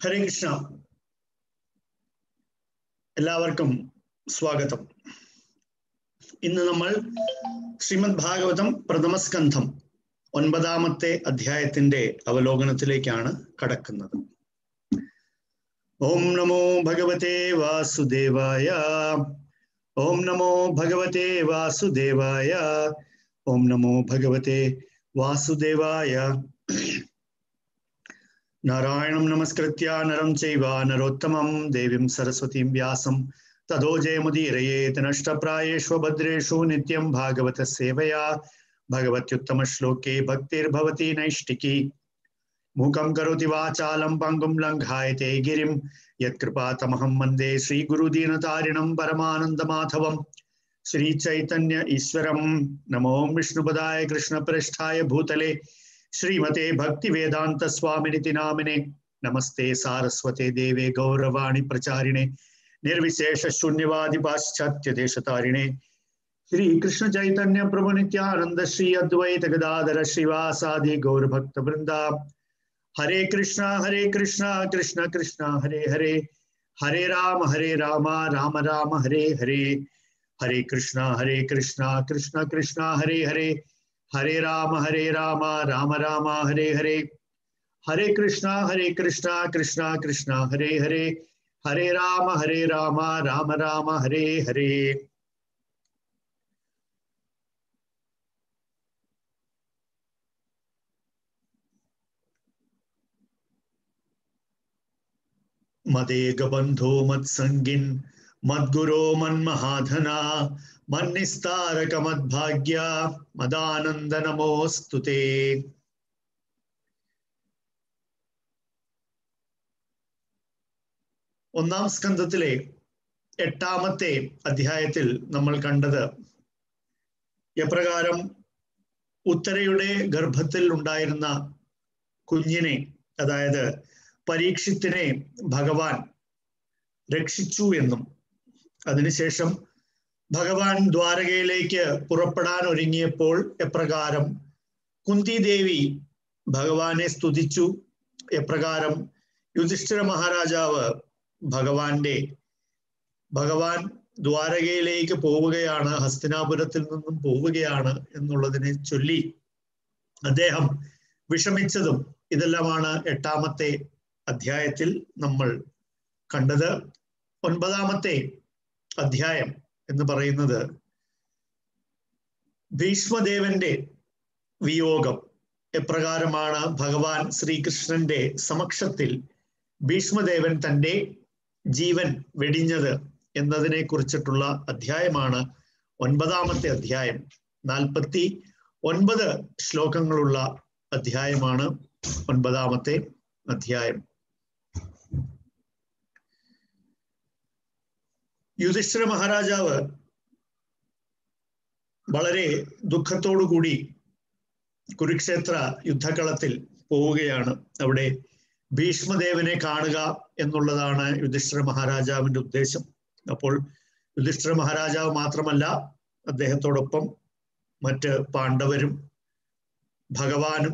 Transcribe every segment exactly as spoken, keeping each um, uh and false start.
ഹരേ കൃഷ്ണ. എല്ലാവർക്കും സ്വാഗതം. ഇന്ന് നമ്മൾ ശ്രീമദ് ഭാഗവതം പ്രഥമസ്കന്ധം ഒൻപതാമത്തെ അധ്യായത്തിന്റെ അവലോകനത്തിലേക്കാണ് കടക്കുന്നത്. ഓം നമോ ഭഗവതേ വാസുദേവായ. ഓം നമോ ഭഗവതേ വാസുദേവായ. ഓം നമോ ഭഗവതേ വാസുദേവായ. നാരായണം നമസ്കൃത്യ നരം ചൈവ നരോത്തമം ദേവീം സരസ്വതീം വ്യാസം തതോ ജയമുദീരയേത്. നഷ്ടപ്രായേഷു ഭദ്രേഷു നിത്യം ഭാഗവത സേവയാ ഭഗവത്യുത്തമ ശ്ലോകേ ഭക്തിർഭവതി നൈഷ്ഠികി. മൂകം കരോതി വാചാലം പങ്കും ലംഘായതേ ഗിരിം യത്കൃപാതമഹം വന്ദേ ശ്രീഗുരുദീനതാരിണം പരമാനന്ദമാധവം. ശ്രീ ചൈതന്യ ഈശ്വരം. നമോ വിഷ്ണുപദായ കൃഷ്ണപ്രേഷ്ഠായ ഭൂതലേ ശ്രീമതേ ഭക്തി വേദാന്ത സ്വാമിനിതി നാമിനെ. നമസ്തേ സാരസ്വതേ ദേവേ ഗൗരവാണി പ്രചാരിണേ നിർവിശേഷ ശൂന്യവാദി പാശ്ചാത്യ ദേശതാരിണേ. ശ്രീ കൃഷ്ണ ചൈതന്യ പ്രഭു നിത്യാനന്ദ ശ്രീ അദ്വൈത ഗദാധര ശ്രീവാസാദി ഗൗരഭക്ത വൃന്ദ. ഹരേ കൃഷ്ണ ഹരേ കൃഷ്ണ കൃഷ്ണ കൃഷ്ണ ഹരേ ഹരേ. ഹരേ രാമ ഹരേ രാമ രാമ രാമ ഹരേ ഹരേ. ഹരേ കൃഷ്ണ ഹരേ കൃഷ്ണ കൃഷ്ണ കൃഷ്ണ ഹരേ ഹരേ. ഹരേ രാമ ഹരേ രാമ രാമ രാമ ഹരേ ഹരേ. ഹരേ കൃഷ്ണ ഹരേ കൃഷ്ണ കൃഷ്ണ കൃഷ്ണ ഹരേ ഹരേ. ഹരേ രാമ ഹരേ രാമ രാമ രാമ ഹരേ ഹരേ. മദേകബന്ധോ മത്സംഗിൻ മദ്ഗുരോ മന്മഹാധന മന്നിസ്താരക മദ്ഭാഗ്യ മദാനന്ദ നമോസ്തുതേ. ഒന്നാം സ്കന്ധത്തിലെ എട്ടാമത്തെ അധ്യായത്തിൽ നമ്മൾ കണ്ടത് എപ്രകാരം ഉത്തരയുടെ ഗർഭത്തിൽ ഉണ്ടായിരുന്ന കുഞ്ഞിനെ, അതായത് പരീക്ഷിത്തിനെ ഭഗവാൻ രക്ഷിച്ചു എന്നും അതിനുശേഷം ഭഗവാൻ ദ്വാരകയിലേക്ക് പുറപ്പെടാൻ ഒരുങ്ങിയപ്പോൾ എപ്രകാരം കുന്തി ദേവി ഭഗവാനെ സ്തുതിച്ചു, എപ്രകാരം യുധിഷ്ഠിര മഹാരാജാവ് ഭഗവാന്റെ ഭഗവാൻ ദ്വാരകയിലേക്ക് പോവുകയാണ്, ഹസ്തിനാപുരത്തിൽ നിന്നും പോവുകയാണ് എന്നുള്ളതിനെ ചൊല്ലി അദ്ദേഹം വിഷമിച്ചതും ഇതെല്ലാമാണ് എട്ടാമത്തെ അധ്യായത്തിൽ നമ്മൾ കണ്ടത്. ഒൻപതാമത്തെ അധ്യായം എന്ന് പറയുന്നത് ഭീഷ്മദേവന്റെ വിയോഗം. എപ്രകാരമാണ് ഭഗവാൻ ശ്രീകൃഷ്ണന്റെ സമക്ഷത്തിൽ ഭീഷ്മദേവൻ തന്റെ ജീവൻ വെടിഞ്ഞത് എന്നതിനെ കുറിച്ചിട്ടുള്ള അധ്യായമാണ് ഒൻപതാമത്തെ അധ്യായം. നാൽപ്പത്തി ഒൻപത് ശ്ലോകങ്ങളുള്ള അധ്യായമാണ് ഒൻപതാമത്തെ അധ്യായം. യുധിഷ്ഠിര മഹാരാജാവ് വളരെ ദുഃഖത്തോടുകൂടി കുരുക്ഷേത്ര യുദ്ധകളത്തിൽ പോവുകയാണ്. അവിടെ ഭീഷ്മദേവനെ കാണുക എന്നുള്ളതാണ് യുധിഷ്ഠിര മഹാരാജാവിന്റെ ഉദ്ദേശം. അപ്പോൾ യുധിഷ്ഠിര മഹാരാജാവ് മാത്രമല്ല, അദ്ദേഹത്തോടൊപ്പം മറ്റ് പാണ്ഡവരും ഭഗവാനും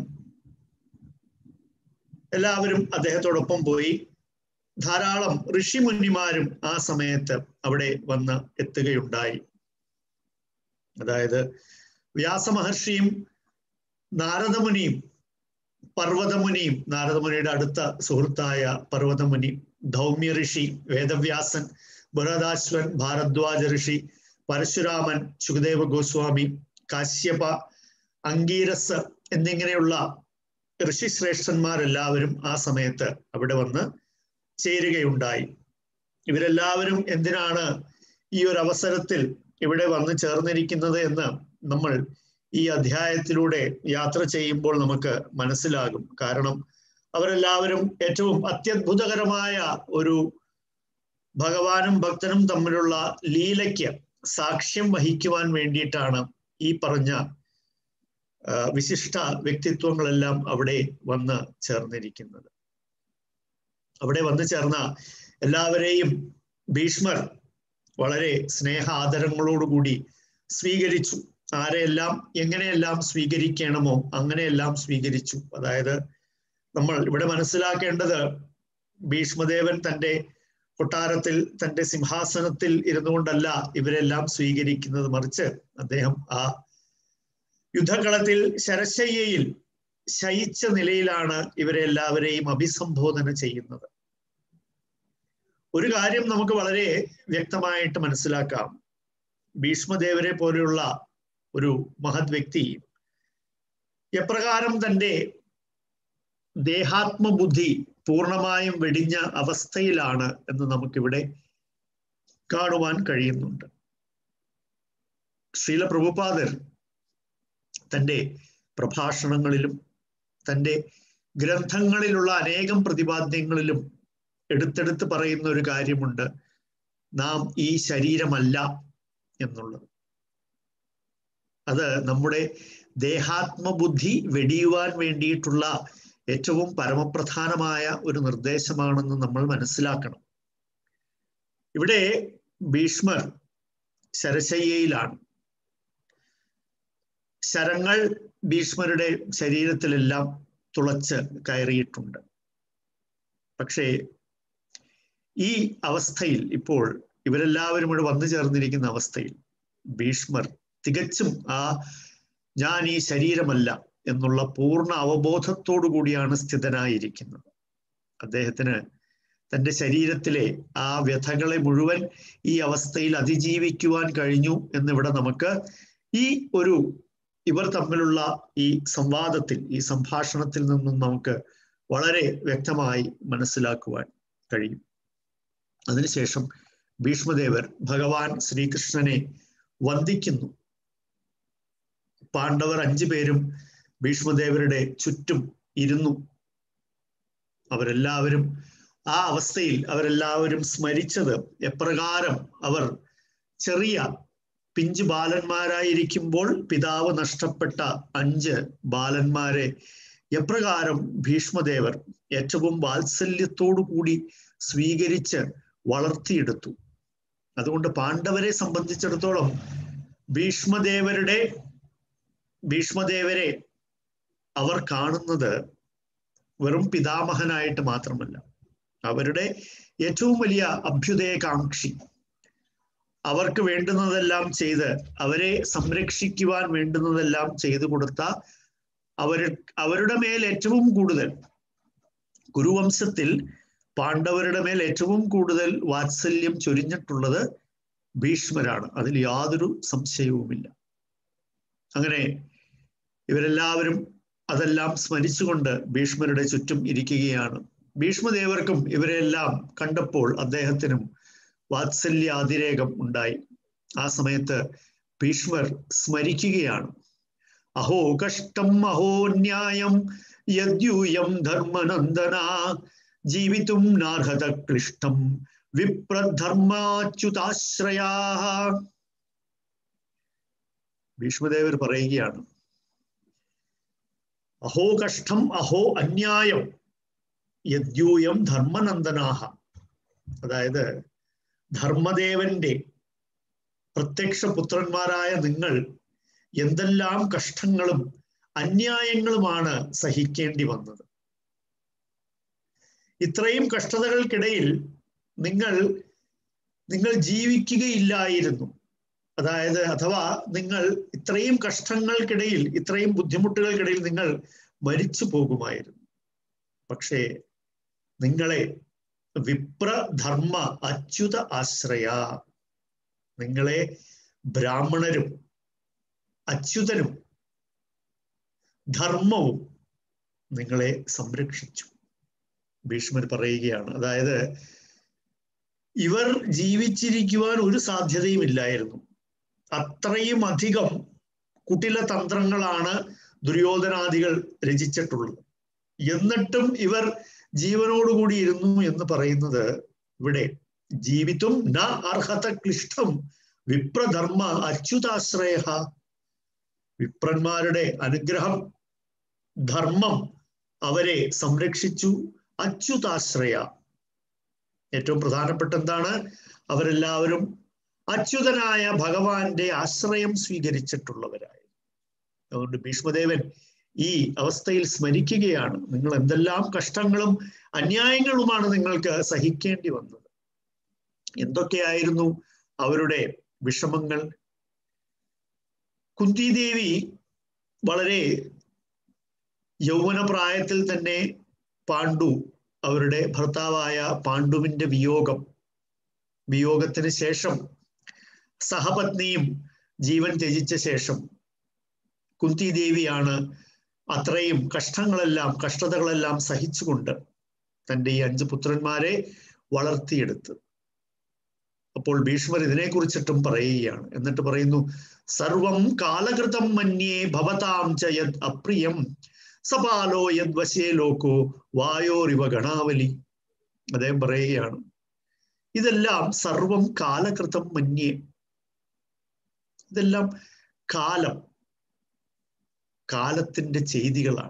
എല്ലാവരും അദ്ദേഹത്തോടൊപ്പം പോയി. ധാരാളം ഋഷിമുനിമാരും ആ സമയത്ത് അവിടെ വന്ന് എത്തുകയുണ്ടായി. അതായത് വ്യാസമഹർഷിയും നാരദമുനിയും പർവ്വതമുനിയും, നാരദമുനിയുടെ അടുത്ത സുഹൃത്തായ പർവ്വതമുനി, ധൗമ്യ ഋഷി, വേദവ്യാസൻ, ബൃഹദാശ്വൻ, ഭാരദ്വാജ ഋഷി, പരശുരാമൻ, ശുകദേവ ഗോസ്വാമി, കാശ്യപ, അംഗീരസ് എന്നിങ്ങനെയുള്ള ഋഷിശ്രേഷ്ഠന്മാരെല്ലാവരും ആ സമയത്ത് അവിടെ വന്ന് ചേരുകയുണ്ടായി. ഇവരെല്ലാവരും എന്തിനാണ് ഈ ഒരു അവസരത്തിൽ ഇവിടെ വന്ന് ചേർന്നിരിക്കുന്നത് എന്ന് നമ്മൾ ഈ അധ്യായത്തിലൂടെ യാത്ര ചെയ്യുമ്പോൾ നമുക്ക് മനസ്സിലാകും. കാരണം അവരെല്ലാവരും ഏറ്റവും അത്യത്ഭുതകരമായ ഒരു ഭഗവാനും ഭക്തനും തമ്മിലുള്ള ലീലയ്ക്ക് സാക്ഷ്യം വഹിക്കുവാൻ വേണ്ടിയിട്ടാണ് ഈ പറഞ്ഞ വിശിഷ്ട വ്യക്തിത്വങ്ങളെല്ലാം അവിടെ വന്ന് ചേർന്നിരിക്കുന്നത്. അവിടെ വന്നു ചേർന്ന എല്ലാവരെയും ഭീഷ്മർ വളരെ സ്നേഹ ആദരങ്ങളോടുകൂടി സ്വീകരിച്ചു. ആരെയെല്ലാം എങ്ങനെയെല്ലാം സ്വീകരിക്കണമോ അങ്ങനെയെല്ലാം സ്വീകരിച്ചു. അതായത് നമ്മൾ ഇവിടെ മനസ്സിലാക്കേണ്ടത് ഭീഷ്മദേവൻ തൻ്റെ കൊട്ടാരത്തിൽ തൻ്റെ സിംഹാസനത്തിൽ ഇരുന്നുകൊണ്ടല്ല ഇവരെല്ലാം സ്വീകരിക്കുന്നത്, മറിച്ച് അദ്ദേഹം ആ യുദ്ധകളത്തിൽ ശരശയ്യയിൽ ശയിച്ച നിലയിലാണ് ഇവരെ എല്ലാവരെയും അഭിസംബോധന ചെയ്യുന്നത്. ഒരു കാര്യം നമുക്ക് വളരെ വ്യക്തമായിട്ട് മനസ്സിലാക്കാം. ഭീഷ്മദേവരെ പോലെയുള്ള ഒരു മഹത് വ്യക്തി എപ്രകാരം തൻ്റെ ദേഹാത്മബുദ്ധി പൂർണ്ണമായും വെടിഞ്ഞ അവസ്ഥയിലാണ് എന്ന് നമുക്കിവിടെ കാണുവാൻ കഴിയുന്നുണ്ട്. ശ്രീല പ്രഭുപാദർ തൻ്റെ പ്രഭാഷണങ്ങളിലും തൻ്റെ ഗ്രന്ഥങ്ങളിലുള്ള അനേകം പ്രതിപാദ്യങ്ങളിലും എടുത്തെടുത്ത് പറയുന്ന ഒരു കാര്യമുണ്ട്: നാം ഈ ശരീരമല്ല എന്നുള്ളത്. അത് നമ്മുടെ ദേഹാത്മബുദ്ധി വെടിയുവാൻ വേണ്ടിയിട്ടുള്ള ഏറ്റവും പരമപ്രധാനമായ ഒരു നിർദ്ദേശമാണെന്ന് നമ്മൾ മനസ്സിലാക്കണം. ഇവിടെ ഭീഷ്മർ ശരശയ്യയിലാണ്. ശരങ്ങൾ ഭീഷ്മരുടെ ശരീരത്തിലെല്ലാം തുളച്ച് കയറിയിട്ടുണ്ട്. പക്ഷേ ഈ അവസ്ഥയിൽ, ഇപ്പോൾ ഇവരെല്ലാവരും ഇവിടെ വന്നു ചേർന്നിരിക്കുന്ന അവസ്ഥയിൽ, ഭീഷ്മർ തികച്ചും ആ ഞാൻ ഈ ശരീരമല്ല എന്നുള്ള പൂർണ്ണ അവബോധത്തോടു കൂടിയാണ് സ്ഥിതനായിരിക്കുന്നത്. അദ്ദേഹത്തിന് തൻ്റെ ശരീരത്തിലെ ആ വ്യഥകളെ മുഴുവൻ ഈ അവസ്ഥയിൽ അതിജീവിക്കുവാൻ കഴിഞ്ഞു എന്നിവിടെ നമുക്ക് ഈ ഒരു ഇവർ തമ്മിലുള്ള ഈ സംവാദത്തിൽ, ഈ സംഭാഷണത്തിൽ നിന്നും നമുക്ക് വളരെ വ്യക്തമായി മനസ്സിലാക്കുവാൻ കഴിയും. അതിനുശേഷം ഭീഷ്മദേവർ ഭഗവാൻ ശ്രീകൃഷ്ണനെ വന്ദിക്കുന്നു. പാണ്ഡവർ അഞ്ചു പേരും ഭീഷ്മദേവരുടെ ചുറ്റും ഇരുന്നു. അവരെല്ലാവരും ആ അവസ്ഥയിൽ അവരെല്ലാവരും സ്മരിച്ചത് എപ്രകാരം അവർ ചെറിയ പിഞ്ചു ബാലന്മാരായിരിക്കുമ്പോൾ പിതാവ് നഷ്ടപ്പെട്ട അഞ്ച് ബാലന്മാരെ എപ്രകാരം ഭീഷ്മദേവർ ഏറ്റവും വാത്സല്യത്തോടു കൂടി സ്വീകരിച്ച് വളർത്തിയെടുത്തു. അതുകൊണ്ട് പാണ്ഡവരെ സംബന്ധിച്ചിടത്തോളം ഭീഷ്മദേവരുടെ ഭീഷ്മദേവരെ അവർ കാണുന്നത് വെറും പിതാമഹനായിട്ട് മാത്രമല്ല, അവരുടെ ഏറ്റവും വലിയ അഭ്യുദയകാംക്ഷി, അവർക്ക് വേണ്ടുന്നതെല്ലാം ചെയ്ത് അവരെ സംരക്ഷിക്കുവാൻ വേണ്ടുന്നതെല്ലാം ചെയ്തു കൊടുത്ത, അവർ അവരുടെ മേൽ ഏറ്റവും കൂടുതൽ കുരുവംശത്തിൽ പാണ്ഡവരുടെ മേൽ ഏറ്റവും കൂടുതൽ വാത്സല്യം ചൊരിഞ്ഞിട്ടുള്ളത് ഭീഷ്മരാണ്. അതിൽ യാതൊരു സംശയവുമില്ല. അങ്ങനെ ഇവരെല്ലാവരും അതെല്ലാം സ്മരിച്ചുകൊണ്ട് ഭീഷ്മരുടെ ചുറ്റും ഇരിക്കുകയാണ്. ഭീഷ്മദേവർക്കും ഇവരെല്ലാം കണ്ടപ്പോൾ അദ്ദേഹത്തിനും വാത്സല്യാതിരേകം ഉണ്ടായി. ആ സമയത്ത് ഭീഷ്മർ സ്മരിക്കുകയാണ്: അഹോ കഷ്ടം അഹോ ന്യായം യദ്യൂയം ധർമ്മനന്ദന ജീവിതും നാർഹത ക്ലിഷ്ടം വിപ്രധർമാച്യുതാശ്രയാ. ഭീഷ്മദേവർ പറയുകയാണ്, അഹോ കഷ്ടം അഹോ അന്യായം യദ്യൂയം ധർമ്മനന്ദനാഹ. അതായത് ധർമ്മദേവന്റെ പ്രത്യക്ഷ പുത്രന്മാരായ നിങ്ങൾ എന്തെല്ലാം കഷ്ടങ്ങളും അന്യായങ്ങളുമാണ് സഹിക്കേണ്ടി വന്നത്. ഇത്രയും കഷ്ടതകൾക്കിടയിൽ നിങ്ങൾ നിങ്ങൾ ജീവിക്കുകയില്ലായിരുന്നു. അതായത് അഥവാ നിങ്ങൾ ഇത്രയും കഷ്ടങ്ങൾക്കിടയിൽ, ഇത്രയും ബുദ്ധിമുട്ടുകൾക്കിടയിൽ നിങ്ങൾ മരിച്ചു പോകുമായിരുന്നു. പക്ഷേ നിങ്ങളെ വിപ്രധർമ്മ അച്യുത ആശ്രയ, നിങ്ങളെ ബ്രാഹ്മണരും അച്യുതനും ധർമ്മവും നിങ്ങളെ സംരക്ഷിച്ചു. ഭീഷ്മർ പറയുകയാണ്, അതായത് ഇവർ ജീവിച്ചിരിക്കുവാൻ ഒരു സാധ്യതയും ഇല്ലായിരുന്നു. അത്രയും അധികം കുടില തന്ത്രങ്ങളാണ് ദുര്യോധനാദികൾ രചിച്ചിട്ടുള്ളത്. എന്നിട്ടും ഇവർ ജീവനോടുകൂടി ഇരുന്നു എന്ന് പറയുന്നത് ഇവിടെ ജീവിതം ന അർഹത ക്ലിഷ്ടം വിപ്രധർമ്മ അച്യുതാശ്രയ. വിപ്രന്മാരുടെ അനുഗ്രഹം, ധർമ്മം അവരെ സംരക്ഷിച്ചു. അച്യുതാശ്രയ, ഏറ്റവും പ്രധാനപ്പെട്ട എന്താണ്? അവരെല്ലാവരും അച്യുതനായ ഭഗവാന്റെ ആശ്രയം സ്വീകരിച്ചിട്ടുള്ളവരായി. അതുകൊണ്ട് ഭീഷ്മദേവൻ ഈ അവസ്ഥയിൽ സ്മരിക്കുകയാണ്. നിങ്ങൾ എന്തെല്ലാം കഷ്ടങ്ങളും അന്യായങ്ങളുമാണ് നിങ്ങൾക്ക് സഹിക്കേണ്ടി വന്നത്. എന്തൊക്കെയായിരുന്നു അവരുടെ വിഷമങ്ങൾ? കുന്തിദേവി വളരെ യൗവന പ്രായത്തിൽ തന്നെ പാണ്ഡു, അവരുടെ ഭർത്താവായ പാണ്ഡുവിന്റെ വിയോഗം വിയോഗത്തിന് ശേഷം സഹപത്നിയും ജീവൻ ത്യജിച്ച ശേഷം കുന്തിദേവിയാണ് അത്രയും കഷ്ടങ്ങളെല്ലാം കഷ്ടതകളെല്ലാം സഹിച്ചുകൊണ്ട് തൻ്റെ ഈ അഞ്ച് പുത്രന്മാരെ വളർത്തിയെടുത്ത്. അപ്പോൾ ഭീഷ്മർ ഇതിനെക്കുറിച്ചിട്ടും പറയുകയാണ്. എന്നിട്ട് പറയുന്നു, സർവം കാലകൃതം മന്യേ ഭവതാം ച യദ് അപ്രിയം സപാലോ യദ് വശേ ലോകോ വായോരിവ ഗണാവലി. അദ്ദേഹം പറയുകയാണ്, ഇതെല്ലാം സർവം കാലകൃതം മന്യേ, ഇതെല്ലാം കാലം കാലത്തിന്റെ ചെയ്തികളാണ്.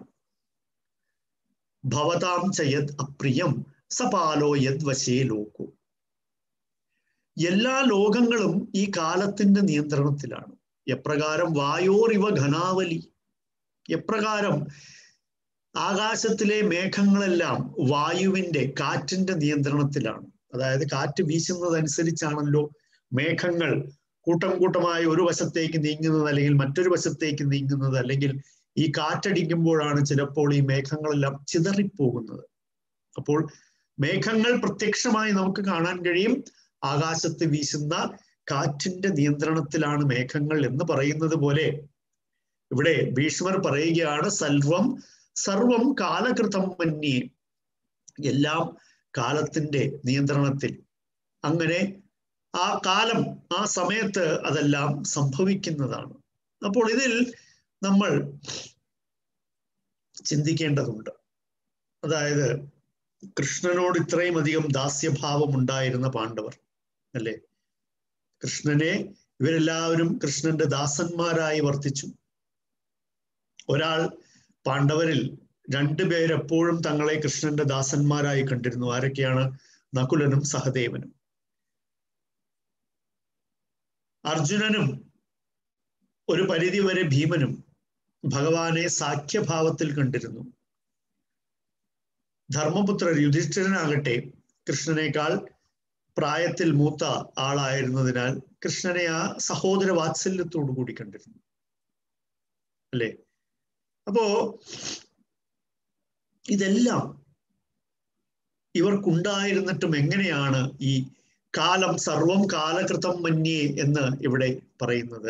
ഭവതാം ച യദ് അപ്രിയം സപാലോ യദ് വശേ ലോകോ, എല്ലാ ലോകങ്ങളും ഈ കാലത്തിന്റെ നിയന്ത്രണത്തിലാണ്. എപ്രകാരം വായോറിവ ഘനാവലി, എപ്രകാരം ആകാശത്തിലെ മേഘങ്ങളെല്ലാം വായുവിന്റെ കാറ്റിന്റെ നിയന്ത്രണത്തിലാണ്. അതായത് കാറ്റ് വീശുന്നതനുസരിച്ചാണല്ലോ മേഘങ്ങൾ കൂട്ടം കൂട്ടമായി ഒരു വശത്തേക്ക് നീങ്ങുന്നത്, അല്ലെങ്കിൽ മറ്റൊരു വശത്തേക്ക് നീങ്ങുന്നത്, അല്ലെങ്കിൽ ഈ കാറ്റടിക്കുമ്പോഴാണ് ചിലപ്പോൾ ഈ മേഘങ്ങളെല്ലാം ചിതറിപ്പോകുന്നത്. അപ്പോൾ മേഘങ്ങൾ പ്രത്യക്ഷമായി നമുക്ക് കാണാൻ കഴിയും. ആകാശത്ത് വീശുന്ന കാറ്റിന്റെ നിയന്ത്രണത്തിലാണ് മേഘങ്ങൾ എന്ന് പറയുന്നത് പോലെ ഇവിടെ ഭീഷ്മർ പറയുകയാണ്, സർവം സർവം കാലകൃതം മന്യേ, എല്ലാം കാലത്തിന്റെ നിയന്ത്രണത്തിൽ. അങ്ങനെ ആ കാലം, ആ സമയത്ത് അതെല്ലാം സംഭവിക്കുന്നതാണ്. അപ്പോൾ ഇതിൽ നമ്മൾ ചിന്തിക്കേണ്ടതുണ്ട്. അതായത് കൃഷ്ണനോട് ഇത്രയും അധികം ദാസ്യഭാവം ഉണ്ടായിരുന്ന പാണ്ഡവർ അല്ലേ, കൃഷ്ണനെ ഇവരെല്ലാവരും കൃഷ്ണന്റെ ദാസന്മാരായി വർത്തിച്ചു. ഒരാൾ പാണ്ഡവരിൽ രണ്ടുപേരെപ്പോഴും തങ്ങളെ കൃഷ്ണന്റെ ദാസന്മാരായി കണ്ടിരുന്നു. ആരൊക്കെയാണ്? നകുലനും സഹദേവനും. അർജുനനും ഒരു പരിധി വരെ ഭീമനും ഭഗവാനെ സാഖ്യഭാവത്തിൽ കണ്ടിരുന്നു. ധർമ്മപുത്രർ യുധിഷ്ഠിരനാകട്ടെ കൃഷ്ണനേക്കാൾ പ്രായത്തിൽ മൂത്ത ആളായിരുന്നതിനാൽ കൃഷ്ണനെ ആ സഹോദര വാത്സല്യത്തോടു കൂടി കണ്ടിരുന്നു അല്ലേ. അപ്പോ ഇതെല്ലാം ഇവർക്കുണ്ടായിരുന്നിട്ടും എങ്ങനെയാണ് ഈ കാലം സർവം കാലകൃതം മന്യേ എന്ന് ഇവിടെ പറയുന്നത്?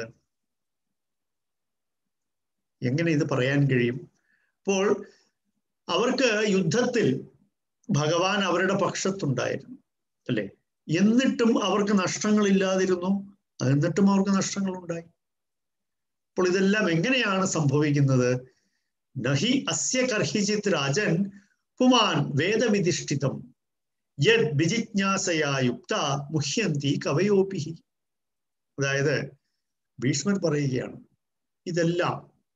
എങ്ങനെ ഇത് പറയാൻ കഴിയും? അപ്പോൾ അവർക്ക് യുദ്ധത്തിൽ ഭഗവാൻ അവരുടെ പക്ഷത്തുണ്ടായിരുന്നു അല്ലെ, എന്നിട്ടും അവർക്ക് നഷ്ടങ്ങളില്ലാതിരുന്നു. എന്നിട്ടും അവർക്ക് നഷ്ടങ്ങളുണ്ടായി. അപ്പോൾ ഇതെല്ലാം എങ്ങനെയാണ് സംഭവിക്കുന്നത്? നഹി അസ്യ കർഹിചിത് രാജൻ പുമാൻ വേദവിധിഷ്ഠിതം യദ് വിജിജ്ഞാസയാ യുക്ത മുഹ്യന്തി കവയോപി. അതായത് ഭീഷ്മർ പറയുകയാണ്, ഇതെല്ലാം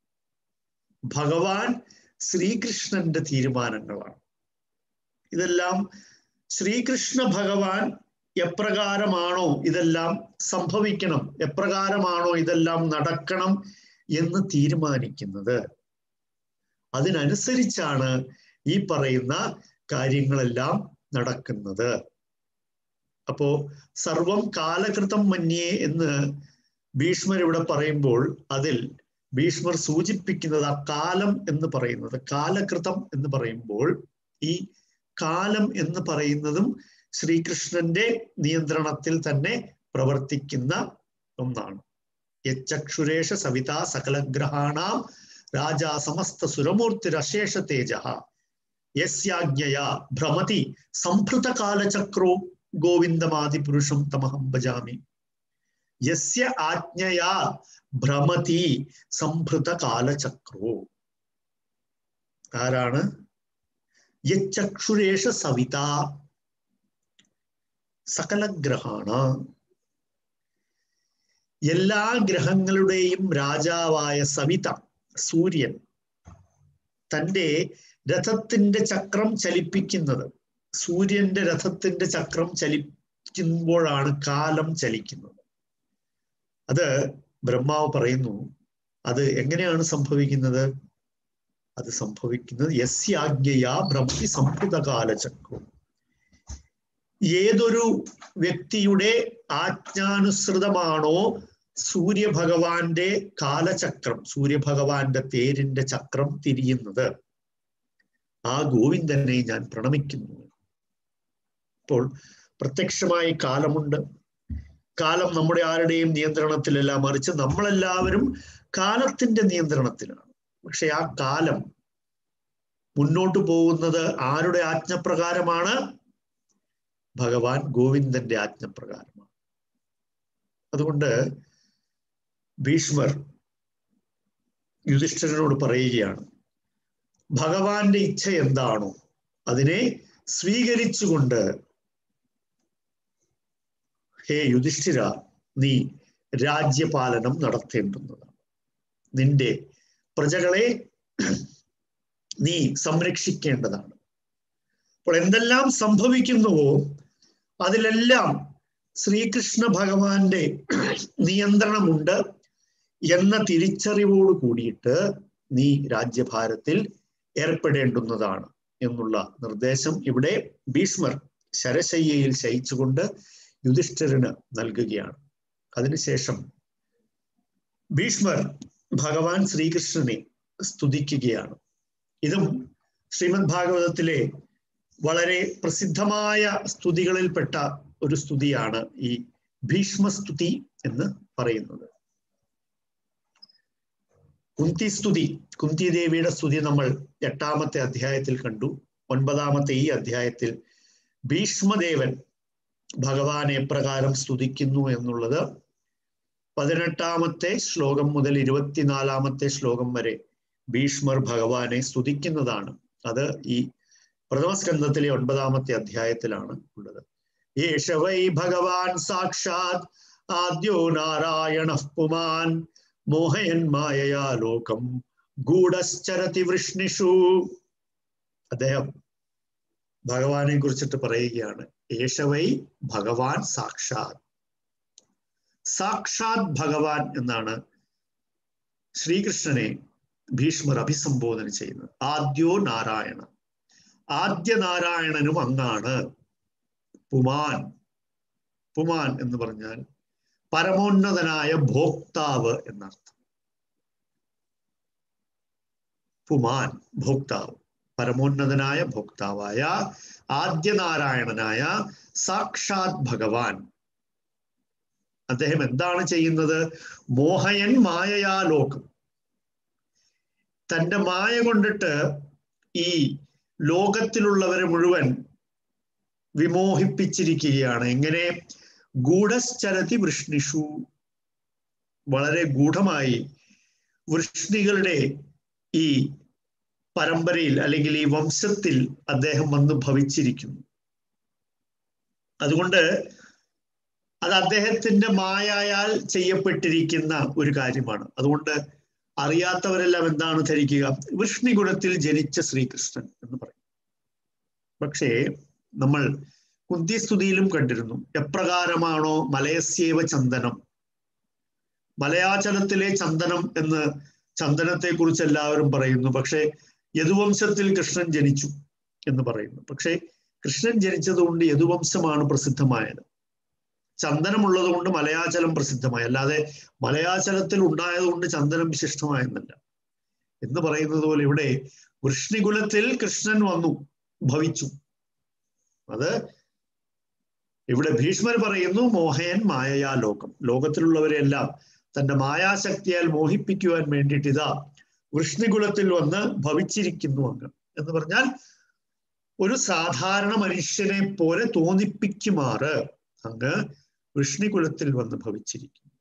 ഭഗവാൻ ശ്രീകൃഷ്ണന്റെ തീരുമാനങ്ങളാണ്. ഇതെല്ലാം ശ്രീകൃഷ്ണ ഭഗവാൻ എപ്രകാരമാണോ ഇതെല്ലാം സംഭവിക്കണം, എപ്രകാരമാണോ ഇതെല്ലാം നടക്കണം എന്ന് തീരുമാനിക്കുന്നത്, അതിനനുസരിച്ചാണ് ഈ പറയുന്ന കാര്യങ്ങളെല്ലാം നടക്കുന്നത്. അപ്പോ സർവം കാലകൃതം മന്യേ എന്ന് ഭീഷ്മർ ഇവിടെ പറയുമ്പോൾ അതിൽ ഭീഷ്മർ സൂചിപ്പിക്കുന്നത് ആ കാലം എന്ന് പറയുന്നത്, കാലകൃതം എന്ന് പറയുമ്പോൾ ഈ കാലം എന്ന് പറയുന്നതും ശ്രീകൃഷ്ണന്റെ നിയന്ത്രണത്തിൽ തന്നെ പ്രവർത്തിക്കുന്ന ഒന്നാണ്. യച്ചക്ഷുരേഷ സവിതാ സകലഗ്രഹാണാം രാജാ സമസ്ത സുരമൂർത്തിരശേഷ തേജ യസ്യാജ്ഞയാ ഭ്രമതി സംഭൃതകാലചക്രോ ഗോവിന്ദമാദിപുരുഷം തമഹം ഭജാമി. യസ്യ ആജ്ഞയാ ഭ്രമതി സംഭൃതകാലചക്രോ. ആരാണ്? യച്ചക്ഷുരേഷ സവിത സകലഗ്രഹാണ, എല്ലാ ഗ്രഹങ്ങളുടെയും രാജാവായ സവിത സൂര്യൻ തൻ്റെ രഥത്തിന്റെ ചക്രം ചലിപ്പിക്കുന്നത്, സൂര്യന്റെ രഥത്തിന്റെ ചക്രം ചലിക്കുമ്പോഴാണ് കാലം ചലിക്കുന്നത്. അത് ബ്രഹ്മാവ് പറയുന്നു, അത് എങ്ങനെയാണ് സംഭവിക്കുന്നത്? അത് സംഭവിക്കുന്നത് യസ്യാജ്ഞയാ ഭ്രമതി സംഭൃതകാലചക്രം. ഏതൊരു വ്യക്തിയുടെ ആജ്ഞാനുസൃതമാണോ സൂര്യഭഗവാന്റെ കാലചക്രം, സൂര്യഭഗവാന്റെ തേരിന്റെ ചക്രം തിരിയുന്നത്, ആ ഗോവിന്ദനെ ഞാൻ പ്രണമിക്കുന്നു. അപ്പോൾ പ്രത്യക്ഷമായി കാലമുണ്ട്. കാലം നമ്മുടെ ആരുടെയും നിയന്ത്രണത്തിലല്ല, മറിച്ച് നമ്മളെല്ലാവരും കാലത്തിന്റെ നിയന്ത്രണത്തിലാണ്. പക്ഷെ ആ കാലം മുന്നോട്ട് പോകുന്നത് ആരുടെ ആജ്ഞപ്രകാരമാണ്? ഭഗവാൻ ഗോവിന്ദന്റെ ആജ്ഞപ്രകാരമാണ്. അതുകൊണ്ട് ഭീഷ്മർ യുധിഷ്ഠിരനോട് പറയുകയാണ്, ഭഗവാന്റെ ഇച്ഛ എന്താണോ അതിനെ സ്വീകരിച്ചുകൊണ്ട് ഹേ യുധിഷ്ഠിര, നീ രാജ്യപാലനം നടത്തേണ്ടുന്നതാണ്. നിന്റെ പ്രജകളെ നീ സംരക്ഷിക്കേണ്ടതാണ്. അപ്പോൾ എന്തെല്ലാം സംഭവിക്കുന്നുവോ അതിലെല്ലാം ശ്രീകൃഷ്ണ ഭഗവാന്റെ നിയന്ത്രണമുണ്ട് എന്ന തിരിച്ചറിവോട് കൂടിയിട്ട് നീ രാജ്യഭാരത്തിൽ ഏർപ്പെടേണ്ടുന്നതാണ് എന്നുള്ള നിർദ്ദേശം ഇവിടെ ഭീഷ്മർ ശരശയ്യയിൽ ശയിച്ചുകൊണ്ട് യുധിഷ്ഠിരന് നൽകുകയാണ്. അതിനുശേഷം ഭീഷ്മർ ഭഗവാൻ ശ്രീകൃഷ്ണനെ സ്തുതിക്കുകയാണ്. ഇതും ശ്രീമദ് ഭാഗവതത്തിലെ വളരെ പ്രസിദ്ധമായ സ്തുതികളിൽപ്പെട്ട ഒരു സ്തുതിയാണ് ഈ ഭീഷ്മസ്തുതി എന്ന് പറയുന്നത്. കുന്തി സ്തുതി, കുന്തി ദേവിയുടെ സ്തുതി നമ്മൾ എട്ടാമത്തെ അധ്യായത്തിൽ കണ്ടു. ഒൻപതാമത്തെ ഈ അധ്യായത്തിൽ ഭീഷ്മദേവൻ ഭഗവാനെ എപ്രകാരം സ്തുതിക്കുന്നു എന്നുള്ളത് പതിനെട്ടാമത്തെ ശ്ലോകം മുതൽ ഇരുപത്തിനാലാമത്തെ ശ്ലോകം വരെ ഭീഷ്മർ ഭഗവാനെ സ്തുതിക്കുന്നതാണ്. അത് ഈ പ്രഥമസ്കന്ധത്തിലെ ഒൻപതാമത്തെ അധ്യായത്തിലാണ് ഉള്ളത്. യേശ വൈ ഭഗവാൻ സാക്ഷാത് ആദ്യോ നാരായണ പുമാൻ മോഹയൻ മായയാ ലോകം ഗൂഢശ്ചരതി വൃഷ്ണിഷു. അദ്ദേഹം ഭഗവാനെ കുറിച്ചിട്ട് പറയുകയാണ്, യേശ വൈ ഭഗവാൻ സാക്ഷാത്. സാക്ഷാത് ഭഗവാൻ എന്നാണ് ശ്രീകൃഷ്ണനെ ഭീഷ്മർ അഭിസംബോധന ചെയ്യുന്നത്. ആദ്യോ നാരായണ, ആദ്യ നാരായണനും അങ്ങാണ്. പുമാൻ, പുമാൻ എന്ന് പറഞ്ഞാൽ പരമോന്നതനായ ഭോക്താവ് എന്നർത്ഥം. പുമാൻ ഭോക്താവ്, പരമോന്നതനായ ഭോക്താവായ ആദ്യനാരായണനായ സാക്ഷാത് ഭഗവാൻ അദ്ദേഹം എന്താണ് ചെയ്യുന്നത്? മോഹയൻ മായയാ ലോകം. തൻ്റെ മായ കൊണ്ടിട്ട് ഈ ലോകത്തിലുള്ളവരെ മുഴുവൻ വിമോഹിപ്പിച്ചിരിക്കുകയാണ്. എങ്ങനെ? ഗൂഢശ്ചരതി വൃഷ്ണിഷു, വളരെ ഗൂഢമായി വൃഷ്ണികളുടെ ഈ പരമ്പരയിൽ അല്ലെങ്കിൽ ഈ വംശത്തിൽ അദ്ദേഹം വന്ന് ഭവിച്ചിരിക്കുന്നു. അതുകൊണ്ട് അത് അദ്ദേഹത്തിന്റെ മായയാൽ ചെയ്യപ്പെട്ടിരിക്കുന്ന ഒരു കാര്യമാണ്. അതുകൊണ്ട് അറിയാത്തവരെല്ലാം എന്താണ് ധരിക്കുക? വൃഷ്ണികുലത്തിൽ ജനിച്ച ശ്രീകൃഷ്ണൻ എന്ന് പറയും. പക്ഷേ നമ്മൾ കുന്തി സ്തുതിയിലും കണ്ടിരുന്നു, എപ്രകാരമാണോ മലയസ്യേവ ചന്ദനം, മലയാചലത്തിലെ ചന്ദനം എന്ന് ചന്ദനത്തെ കുറിച്ച് എല്ലാവരും പറയുന്നു. പക്ഷേ യദുവംശത്തിൽ കൃഷ്ണൻ ജനിച്ചു എന്ന് പറയുന്നു. പക്ഷേ കൃഷ്ണൻ ജനിച്ചതുകൊണ്ട് യദുവംശമാണ് പ്രസിദ്ധമായത്. ചന്ദനമുള്ളത് കൊണ്ട് മലയാചലം പ്രസിദ്ധമായി, അല്ലാതെ മലയാചലത്തിൽ ഉണ്ടായതുകൊണ്ട് ചന്ദനം വിശിഷ്ടമായെന്നല്ല. എന്ന് പറയുന്നത് പോലെ ഇവിടെ വൃഷ്ണികുലത്തിൽ കൃഷ്ണൻ വന്നു ഭവിച്ചു. അത് ഇവിടെ ഭീഷ്മർ പറയുന്നു, മോഹയൻ മായയാ ലോകം, ലോകത്തിലുള്ളവരെല്ലാം തന്റെ മായാശക്തിയാൽ മോഹിപ്പിക്കുവാൻ വേണ്ടിയിട്ട് ഇതാ വൃഷ്ണികുലത്തിൽ വന്ന് ഭവിച്ചിരിക്കുന്നു അങ്ങ് എന്ന് പറഞ്ഞാൽ ഒരു സാധാരണ മനുഷ്യനെ പോലെ തോന്നിപ്പിക്കുമാറ് അങ്ങ് വൃഷ്ണികുലത്തിൽ വന്ന് ഭവിച്ചിരിക്കുന്നു.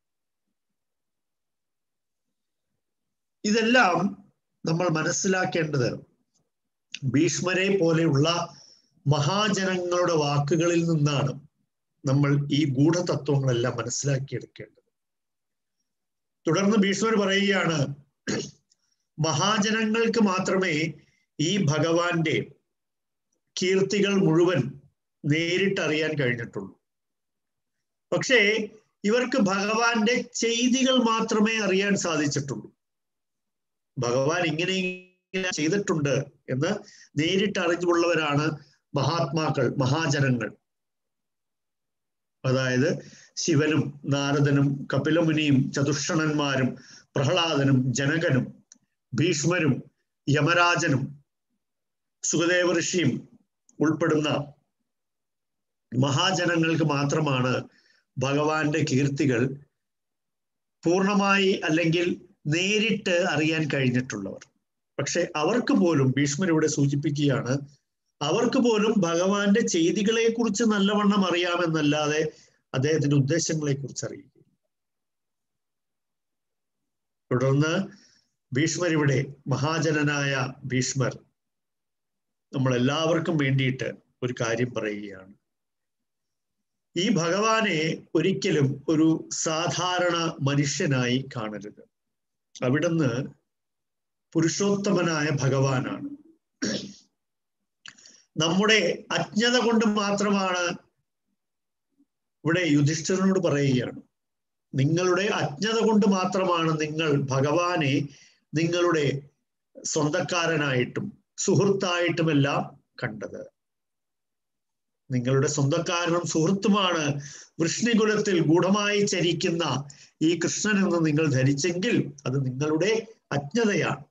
ഇതെല്ലാം നമ്മൾ മനസ്സിലാക്കേണ്ടത് ഭീഷ്മരെ പോലെയുള്ള മഹാജനങ്ങളുടെ വാക്കുകളിൽ നിന്നാണ് നമ്മൾ ഈ ഗൂഢതത്വങ്ങളെല്ലാം മനസ്സിലാക്കിയെടുക്കേണ്ടത്. തുടർന്ന് ഭീഷ്മർ പറയുകയാണ്, മഹാജനങ്ങൾക്ക് മാത്രമേ ഈ ഭഗവാന്റെ കീർത്തികൾ മുഴുവൻ നേരിട്ടറിയാൻ കഴിഞ്ഞിട്ടുള്ളൂ. പക്ഷേ ഇവർക്ക് ഭഗവാന്റെ ചെയ്തികൾ മാത്രമേ അറിയാൻ സാധിച്ചിട്ടുള്ളൂ. ഭഗവാൻ ഇങ്ങനെ ചെയ്തിട്ടുണ്ട് എന്ന് നേരിട്ട് അറിഞ്ഞുള്ളവരാണ് മഹാത്മാക്കൾ, മഹാജനങ്ങൾ. അതായത് ശിവനും നാരദനും കപിലമുനിയും ചതുഷണന്മാരും പ്രഹ്ലാദനും ജനകനും ഭീഷ്മരും യമരാജനും സുഖദേവ ഋഷിയും ഉൾപ്പെടുന്ന മഹാജനങ്ങൾക്ക് മാത്രമാണ് ഭഗവാന്റെ കീർത്തികൾ പൂർണ്ണമായി അല്ലെങ്കിൽ നേരിട്ട് അറിയാൻ കഴിഞ്ഞിട്ടുള്ളവർ. പക്ഷെ അവർക്ക് പോലും ഭീഷ്മർ ഇവിടെ സൂചിപ്പിക്കുകയാണ്, അവർക്ക് പോലും ഭഗവാന്റെ ചെയ്തികളെ കുറിച്ച് നല്ലവണ്ണം അറിയാമെന്നല്ലാതെ അദ്ദേഹത്തിന്റെ ഉദ്ദേശങ്ങളെ കുറിച്ച് അറിയുക. തുടർന്ന് ഭീഷ്മർ ഇവിടെ, മഹാജനനായ ഭീഷ്മർ നമ്മളെല്ലാവർക്കും വേണ്ടിയിട്ട് ഒരു കാര്യം പറയുകയാണ്. ഈ ഭഗവാനെ ഒരിക്കലും ഒരു സാധാരണ മനുഷ്യനായി കാണരുത്. അവിടുന്ന് പുരുഷോത്തമനായ ഭഗവാനാണ്. നമ്മുടെ അജ്ഞത കൊണ്ട് മാത്രമാണ്, ഇവിടെ യുധിഷ്ഠിരനോട് പറയുകയാണ്, നിങ്ങളുടെ അജ്ഞത കൊണ്ട് മാത്രമാണ് നിങ്ങൾ ഭഗവാനെ നിങ്ങളുടെ സ്വന്തക്കാരനായിട്ടും സുഹൃത്തായിട്ടുമെല്ലാം കണ്ടത്. നിങ്ങളുടെ സ്വന്തക്കാരനും സുഹൃത്തുമാണ് വൃഷ്ണികുലത്തിൽ ഗൂഢമായി ചരിക്കുന്ന ഈ കൃഷ്ണൻ എന്ന് നിങ്ങൾ ധരിച്ചെങ്കിൽ അത് നിങ്ങളുടെ അജ്ഞതയാണ്.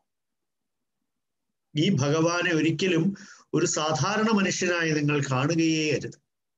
ഈ ഭഗവാനെ ഒരിക്കലും ഒരു സാധാരണ മനുഷ്യനായി നിങ്ങൾ കാണുകയേ അരുത്.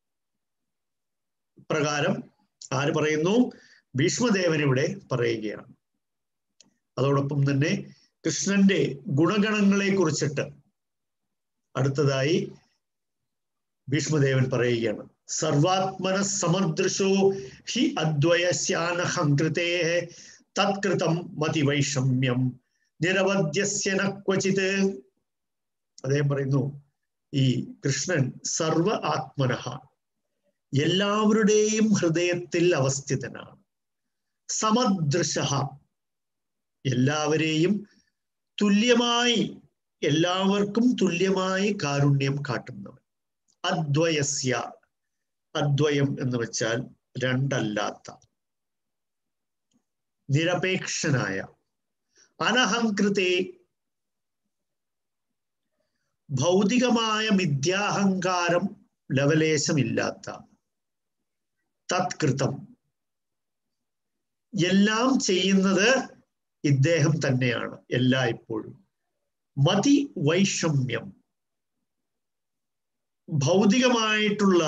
ഇപ്രകാരം ആര് പറയുന്നു? ഭീഷ്മദേവൻ ഇവിടെ പറയുകയാണ്. അതോടൊപ്പം തന്നെ കൃഷ്ണന്റെ ഗുണഗണങ്ങളെ കുറിച്ചിട്ട് അടുത്തതായി ഭീഷ്മദേവൻ പറയുകയാണ്. സർവാത്മന സമദൃശോ ഹി അദ്വയസ്യാനഹംകൃതേ തത്കൃതം മതിവൈഷമ്യം നിരവധ്യസ്യ ന ക്വചിത്. അദ്ദേഹം പറയുന്നു, ഈ കൃഷ്ണൻ സർവ ആത്മനഃ, എല്ലാവരുടെയും ഹൃദയത്തിൽ അവസ്ഥിതനാണ്. സമദൃശഃ, എല്ലാവരെയും തുല്യമായി, എല്ലാവർക്കും തുല്യമായി കാരുണ്യം കാട്ടുന്നവൻ. അദ്വയസ്യ, അദ്വയം എന്ന് വെച്ചാൽ രണ്ടല്ലാത്ത, നിരപേക്ഷനായ, അനഹംകൃതേ, ഭൗതികമായ മിഥ്യാഹങ്കാരം ലവലേശമില്ലാത്ത, തത്കൃതം, എല്ലാം ചെയ്യുന്നത് ഇദ്ദേഹം തന്നെയാണ് എല്ലായ്പ്പോഴും. മതി വൈഷമ്യം, ഭൗതികമായിട്ടുള്ള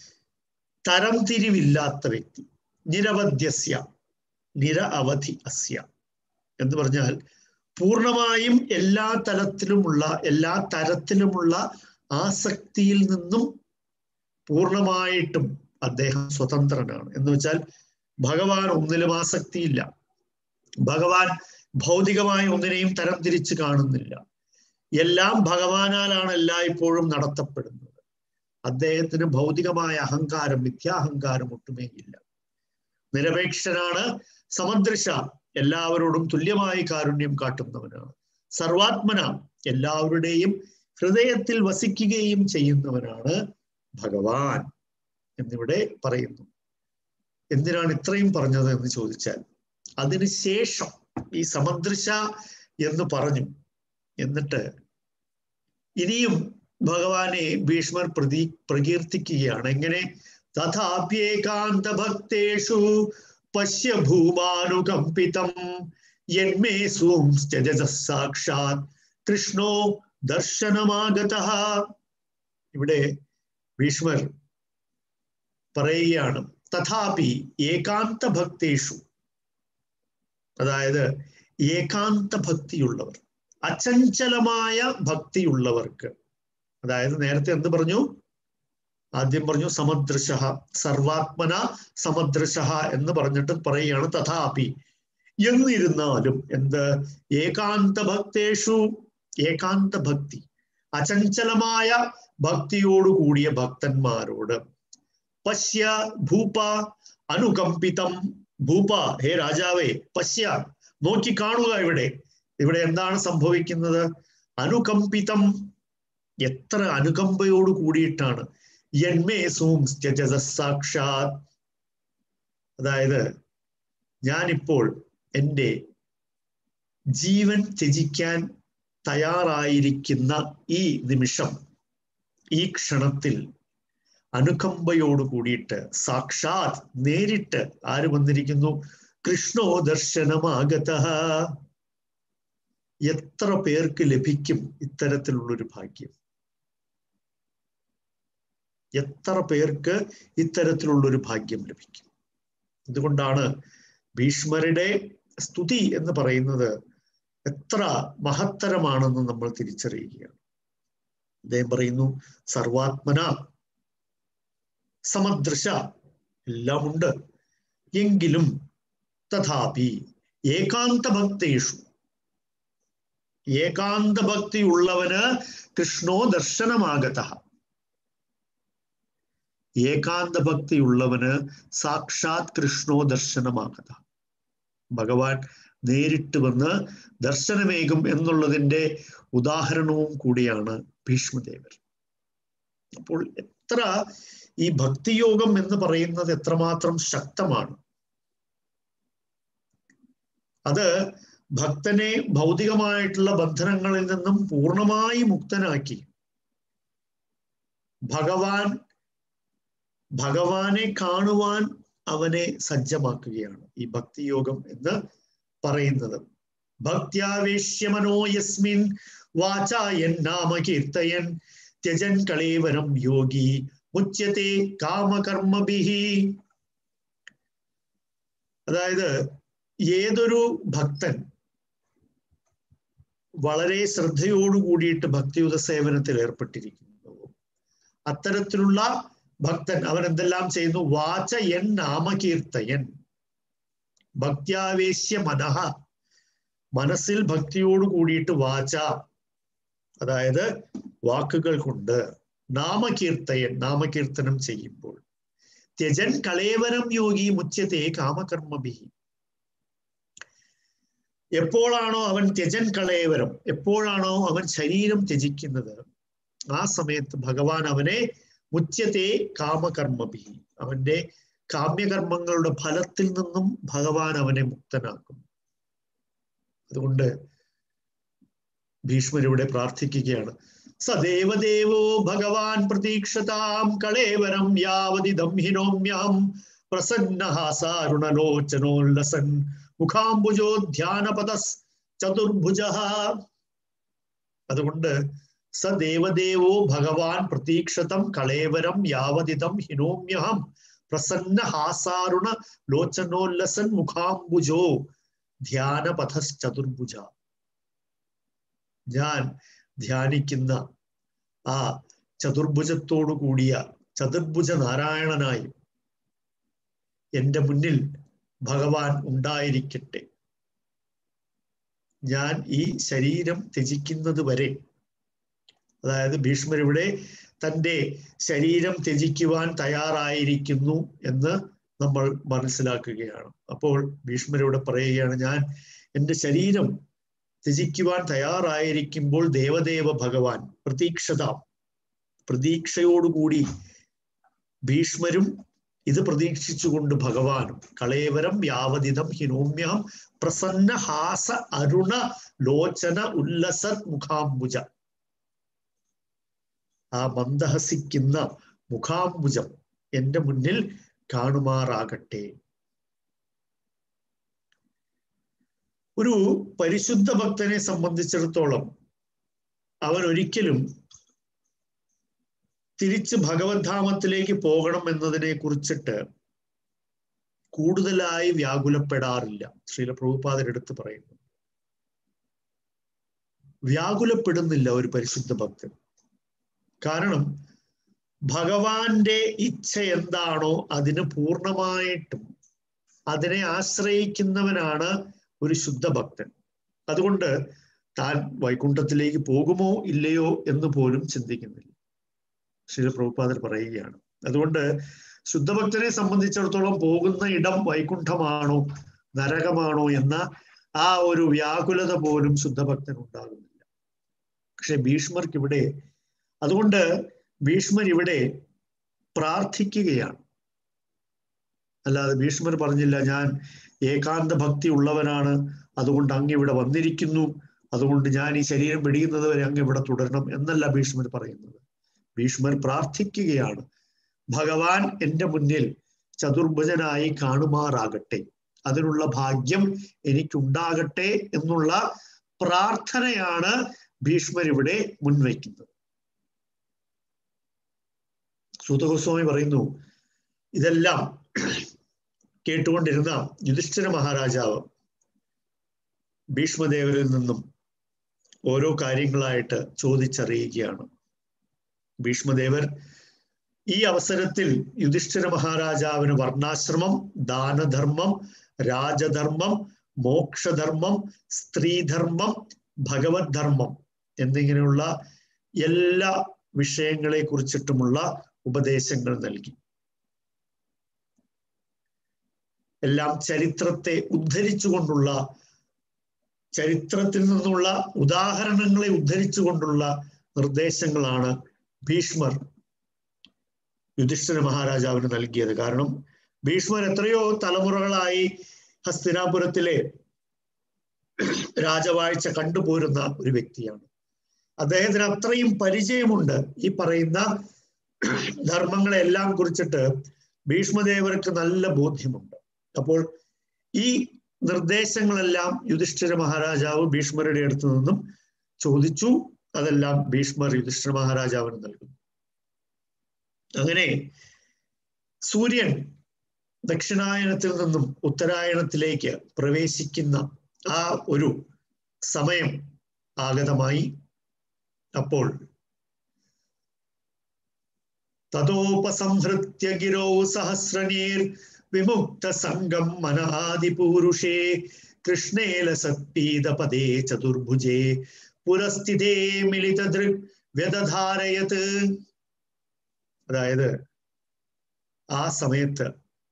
തരംതിരിവില്ലാത്ത വ്യക്തി. നിരവധ്യസ്യ, നിര അവധി അസ്യ എന്ന് പറഞ്ഞാൽ പൂർണ്ണമായും എല്ലാ തലത്തിലുമുള്ള എല്ലാ തരത്തിലുമുള്ള ആസക്തിയിൽ നിന്നും പൂർണ്ണമായിട്ടും അദ്ദേഹം സ്വതന്ത്രനാണ്. എന്ന് വെച്ചാൽ ഭഗവാൻ ഒന്നിലും ആസക്തിയില്ല. ഭഗവാൻ ഭൗതികമായ ഒന്നിനെയും തരം തിരിച്ച് കാണുന്നില്ല. എല്ലാം ഭഗവാനാലാണ് എല്ലായ്പ്പോഴും നടത്തപ്പെടുന്നത്. അദ്ദേഹത്തിന് ഭൗതികമായ അഹങ്കാരം, മിഥ്യാഹങ്കാരം ഒട്ടുമേ ഇല്ല. നിരപേക്ഷനാണ്. സമദൃശ, എല്ലാവരോടും തുല്യമായി കാരുണ്യം കാട്ടുന്നവനാണ്. സർവാത്മന, എല്ലാവരുടെയും ഹൃദയത്തിൽ വസിക്കുകയും ചെയ്യുന്നവനാണ് ഭഗവാൻ എന്നിവിടെ പറയുന്നു. എന്തിനാണ് ഇത്രയും പറഞ്ഞത് എന്ന് ചോദിച്ചാൽ, അതിനുശേഷം ഈ സമദൃശ എന്ന് പറഞ്ഞു, എന്നിട്ട് ഇനിയും ഭഗവാനെ ഭീഷ്മർ പ്രതി പ്രകീർത്തിക്കുകയാണ്. എങ്ങനെ? തഥാപ്യേകാന്ത ഭക്തേഷു പശ്യ ഭൂമാനുകമ്പിതം യന്മേ സൂംസ്ത്യജ സാക്ഷാത് കൃഷ്ണോ ദർശനമാഗതഃ. ഇവിടെ ഭീഷ്മർ പറയുകയാണ്, തഥാപി ഏകാന്ത ഭക്തേഷു, അതായത് ഏകാന്ത ഭക്തിയുള്ളവർ, അചഞ്ചലമായ ഭക്തിയുള്ളവർക്ക്, അതായത് നേരത്തെ എന്ത് പറഞ്ഞു? ആദ്യം പറഞ്ഞു സമദൃശ, സർവാത്മന സമദൃശ എന്ന് പറഞ്ഞിട്ട് പറയുകയാണ് തഥാപി, എന്നിരുന്നാലും എന്ത്? ഏകാന്ത ഭക്തേഷു, ഏകാന്ത ഭക്തി, അചഞ്ചലമായ ഭക്തിയോടുകൂടിയ ഭക്തന്മാരോട്. പശ്യ ഭൂപ അനുകമ്പിതം, ഭൂപ, ഹേ രാജാവേ, പശ്യ, നോക്കി കാണുക. ഇവിടെ ഇവിടെ എന്താണ് സംഭവിക്കുന്നത്? അനുകമ്പിതം, എത്ര അനുകമ്പയോട് കൂടിയിട്ടാണ്. യന്മേ സൂംസ്ത്യജ സാക്ഷാത്, അതായത് ഞാനിപ്പോൾ എൻ്റെ ജീവൻ ത്യജിക്കാൻ തയ്യാറായിരിക്കുന്ന ഈ നിമിഷം, ഈ ക്ഷണത്തിൽ അനുകമ്പയോട് കൂടിയിട്ട് സാക്ഷാത് നേരിട്ട് ആര് വന്നിരിക്കുന്നു? കൃഷ്ണോ ദർശനമാഗത. എത്ര പേർക്ക് ലഭിക്കും ഇത്തരത്തിലുള്ളൊരു ഭാഗ്യം? എത്ര പേർക്ക് ഇത്തരത്തിലുള്ളൊരു ഭാഗ്യം ലഭിക്കും? അതുകൊണ്ടാണ് ഭീഷ്മരുടെ സ്തുതി എന്ന് പറയുന്നത് എത്ര മഹത്തരമാണെന്ന് നമ്മൾ തിരിച്ചറിയുകയാണ്. അദ്ദേഹം പറയുന്നു, സർവാത്മന സമദൃശ, എല്ലാം ഉണ്ട്, എങ്കിലും തഥാപി ഏകാന്ത ഭക്തേഷു, ഏകാന്ത ഭക്തി ഉള്ളവന് കൃഷ്ണോ ദർശനമാഗത. ഏകാന്ത ഭക്തി ഉള്ളവന് സാക്ഷാത് കൃഷ്ണോ ദർശനമാഗത. ഭഗവാൻ നേരിട്ട് വന്ന് ദർശനമേകും എന്നുള്ളതിൻ്റെ ഉദാഹരണവും കൂടിയാണ് ഭീഷ്മദേവർ. അപ്പോൾ എത്ര ഈ ഭക്തിയോഗം എന്ന് പറയുന്നത് എത്രമാത്രം ശക്തമാണ്. അത് ഭക്തനെ ഭൗതികമായിട്ടുള്ള ബന്ധനങ്ങളിൽ നിന്നും പൂർണ്ണമായി മുക്തനാക്കി ഭഗവാൻ ഭഗവാനെ കാണുവാൻ അവനെ സജ്ജമാക്കുകയാണ് ഈ ഭക്തിയോഗം എന്ന് പറയുന്നത്. ഭക്ത്യാവേശ്യമനോ യസ്മിൻ വാചായൻ നാമ കീർത്തയൻ ത്യജൻ കളേവരം യോഗി മുച്യത്തെ കാമകർമ്മഭിഹി. അതായത് ഏതൊരു ഭക്തൻ വളരെ ശ്രദ്ധയോടു കൂടിയിട്ട് ഭക്തിയുത സേവനത്തിൽ ഏർപ്പെട്ടിരിക്കുന്നു, അത്തരത്തിലുള്ള ഭക്തൻ അവൻ എന്തെല്ലാം ചെയ്യുന്നു? വാചയൻ നാമകീർത്തയൻ, ഭക്ത്യാവേശ്യ മനഃ, മനസ്സിൽ ഭക്തിയോട് കൂടിയിട്ട് വാച, അതായത് വാക്കുകൾ കൊണ്ട്, നാമകീർത്തയൻ, നാമകീർത്തനം ചെയ്യുമ്പോൾ, ത്യജൻ കളേവരം യോഗി മുച്യത്തെ കാമകർമ്മഭിഹി. എപ്പോഴാണോ അവൻ ത്യജൻ കളേവരം, എപ്പോഴാണോ അവൻ ശരീരം ത്യജിക്കുന്നത്, ആ സമയത്ത് ഭഗവാൻ അവനെ മുച്യത്തെ കാമകർമ്മഭിഹി, അവന്റെ കാമ്യകർമ്മങ്ങളുടെ ഫലത്തിൽ നിന്നും ഭഗവാൻ അവനെ മുക്തനാക്കും. അതുകൊണ്ട് ഭീഷ്മരിവിടെ പ്രാർത്ഥിക്കുകയാണ്, സദേവദേവോ ഭഗവാൻ പ്രതീക്ഷതാം കളേവരം യാവതിദം ഹിനോമ്യാം പ്രസന്നഹാസാരുണലോചനോല്ലസൻ മുഖാംബുജോ ധ്യാനപദസ് ചതുർഭുജ. അതുകൊണ്ട് സദേവദേവോ ഭഗവാൻ പ്രതീക്ഷതം കളേവരം യാവതിദം ഹിനോമ്യഹം പ്രസന്നഹാസാരുണ ലോചനോല്ലസൻ മുഖാംബുജോ ധ്യാനപഥസ് ചതുർഭുജ. ഞാൻ ധ്യാനിക്കുന്ന ആ ചതുർഭുജത്തോടു കൂടിയ ചതുർഭുജ നാരായണനായി എൻ്റെ മുന്നിൽ ഭഗവാൻ ഉണ്ടായിരിക്കട്ടെ. ഞാൻ ഈ ശരീരം ത്യജിക്കുന്നത് വരെ, അതായത് ഭീഷ്മർ ഇവിടെ തൻ്റെ ശരീരം ത്യജിക്കുവാൻ തയ്യാറായിരിക്കുന്നു എന്ന് നമ്മൾ മനസ്സിലാക്കുകയാണ്. അപ്പോൾ ഭീഷ്മർ ഇവിടെ പറയുകയാണ്, ഞാൻ എൻ്റെ ശരീരം ത്യജിക്കുവാൻ തയ്യാറായിരിക്കുമ്പോൾ ദേവദേവ ഭഗവാൻ പ്രതീക്ഷത, പ്രതീക്ഷയോടുകൂടി ഭീഷ്മരും ഇത് പ്രതീക്ഷിച്ചുകൊണ്ട് ഭഗവാനും കളേവരം യാവതിദം ഹിനോമ്യഹം പ്രസന്ന ഹാസ അരുണ ലോചന ഉല്ലസത് മുഖാംബുജ, ആ മന്ദഹസിക്കുന്ന മുഖാംബുജം എൻ്റെ മുന്നിൽ കാണുമാറാകട്ടെ. ഒരു പരിശുദ്ധ ഭക്തനെ സംബന്ധിച്ചിടത്തോളം അവൻ ഒരിക്കലും തിരിച്ച് ഭഗവത്ധാമത്തിലേക്ക് പോകണം എന്നതിനെ കുറിച്ചിട്ട് കൂടുതലായി വ്യാകുലപ്പെടാറില്ല. ശ്രീല പ്രഭുപാദരെടുത്ത് പറയുന്നു, വ്യാകുലപ്പെടുന്നില്ല ഒരു പരിശുദ്ധ ഭക്തൻ. കാരണം ഭഗവാന്റെ ഇച്ഛ എന്താണോ അതിന് പൂർണ്ണമായിട്ടും അതിനെ ആശ്രയിക്കുന്നവനാണ് ഒരു ശുദ്ധഭക്തൻ. അതുകൊണ്ട് താൻ വൈകുണ്ഠത്തിലേക്ക് പോകുമോ ഇല്ലയോ എന്ന് പോലും ചിന്തിക്കുന്നില്ല. ശ്രീ പ്രഭുപാദർ പറയുകയാണ്. അതുകൊണ്ട് ശുദ്ധഭക്തനെ സംബന്ധിച്ചിടത്തോളം പോകുന്ന ഇടം വൈകുണ്ഠമാണോ നരകമാണോ എന്ന ആ ഒരു വ്യാകുലത പോലും ശുദ്ധഭക്തൻ ഉണ്ടാകുന്നില്ല. പക്ഷെ ഭീഷ്മർക്ക് ഇവിടെ, അതുകൊണ്ട് ഭീഷ്മർ ഇവിടെ പ്രാർത്ഥിക്കുകയാണ്. അല്ലാതെ ഭീഷ്മർ പറഞ്ഞില്ല, ഞാൻ ഏകാന്ത ഭക്തി ഉള്ളവനാണ്, അതുകൊണ്ട് അങ്ങ് ഇവിടെ വന്നിരിക്കുന്നു, അതുകൊണ്ട് ഞാൻ ഈ ശരീരം വെടിയുന്നത് വരെ അങ്ങ് ഇവിടെ തുടരണം എന്നല്ല ഭീഷ്മർ പറയുന്നത്. ഭീഷ്മർ പ്രാർത്ഥിക്കുകയാണ്, ഭഗവാൻ എൻ്റെ മുന്നിൽ ചതുർഭുജനായി കാണുമാറാകട്ടെ, അതിനുള്ള ഭാഗ്യം എനിക്കുണ്ടാകട്ടെ എന്നുള്ള പ്രാർത്ഥനയാണ് ഭീഷ്മർ ഇവിടെ മുൻവയ്ക്കുന്നത്. സൂത ഗോസ്വാമി പറയുന്നു, ഇതെല്ലാം കേട്ടുകൊണ്ടിരുന്ന യുധിഷ്ഠിര മഹാരാജാവ് ഭീഷ്മദേവരിൽ നിന്നും ഓരോ കാര്യങ്ങളായിട്ട് ചോദിച്ചറിയുകയാണ്. ഭീഷ്മദേവർ ഈ അവസരത്തിൽ യുധിഷ്ഠിര മഹാരാജാവിന് വർണ്ണാശ്രമം, ദാനധർമ്മം, രാജധർമ്മം, മോക്ഷധർമ്മം, സ്ത്രീധർമ്മം, ഭഗവത് ധർമ്മം എന്നിങ്ങനെയുള്ള എല്ലാ വിഷയങ്ങളെ കുറിച്ചിട്ടുമുള്ള ഉപദേശങ്ങൾ നൽകി. എല്ലാം ചരിത്രത്തെ ഉദ്ധരിച്ചുകൊണ്ടുള്ള, ചരിത്രത്തിൽ നിന്നുള്ള ഉദാഹരണങ്ങളെ ഉദ്ധരിച്ചുകൊണ്ടുള്ള നിർദ്ദേശങ്ങളാണ് ഭീഷ്മർ യുധിഷ്ഠിര മഹാരാജാവിന് നൽകിയത്. കാരണം ഭീഷ്മർ എത്രയോ തലമുറകളായി ഹസ്തിനാപുരത്തിലെ രാജവാഴ്ച കണ്ടുപോരുന്ന ഒരു വ്യക്തിയാണ്. അദ്ദേഹത്തിന് അത്രയും പരിചയമുണ്ട്. ഈ പറയുന്ന ധർമ്മങ്ങളെല്ലാം കുറിച്ചിട്ട് ഭീഷ്മദേവർക്ക് നല്ല ബോധ്യമുണ്ട്. അപ്പോൾ ഈ നിർദ്ദേശങ്ങളെല്ലാം യുധിഷ്ഠിര മഹാരാജാവ് ഭീഷ്മരുടെ അടുത്ത് നിന്നും ചോദിച്ചു. അതെല്ലാം ഭീഷ്മർ യുധിഷ്ഠിര മഹാരാജാവിന് നൽകുന്നു. അങ്ങനെ സൂര്യൻ ദക്ഷിണായനത്തിൽ നിന്നും ഉത്തരായണത്തിലേക്ക് പ്രവേശിക്കുന്ന ആ ഒരു സമയം ആഗതമായി. അപ്പോൾ തതോപസംഹൃത്യ ഗിരോ സഹസ്രനീർ വിമുക്ത സംഗം മനാദിപൂരുഷേ കൃഷ്ണേ ലസത്പീതപദേ ചതുർഭുജേ പുരസ്ഥിതേ മിലിതദൃക് വ്യദധാരയത്. അതായത് ആ സമയത്ത്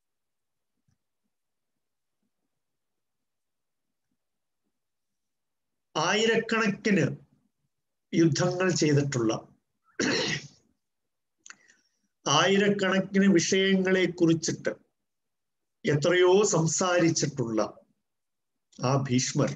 ആയിരക്കണക്കിന് യുദ്ധങ്ങൾ ചെയ്തിട്ടുള്ള, ആയിരക്കണക്കിന് വിഷയങ്ങളെ കുറിച്ചിട്ട് എത്രയോ സംസാരിച്ചിട്ടുള്ള ആ ഭീഷ്മർ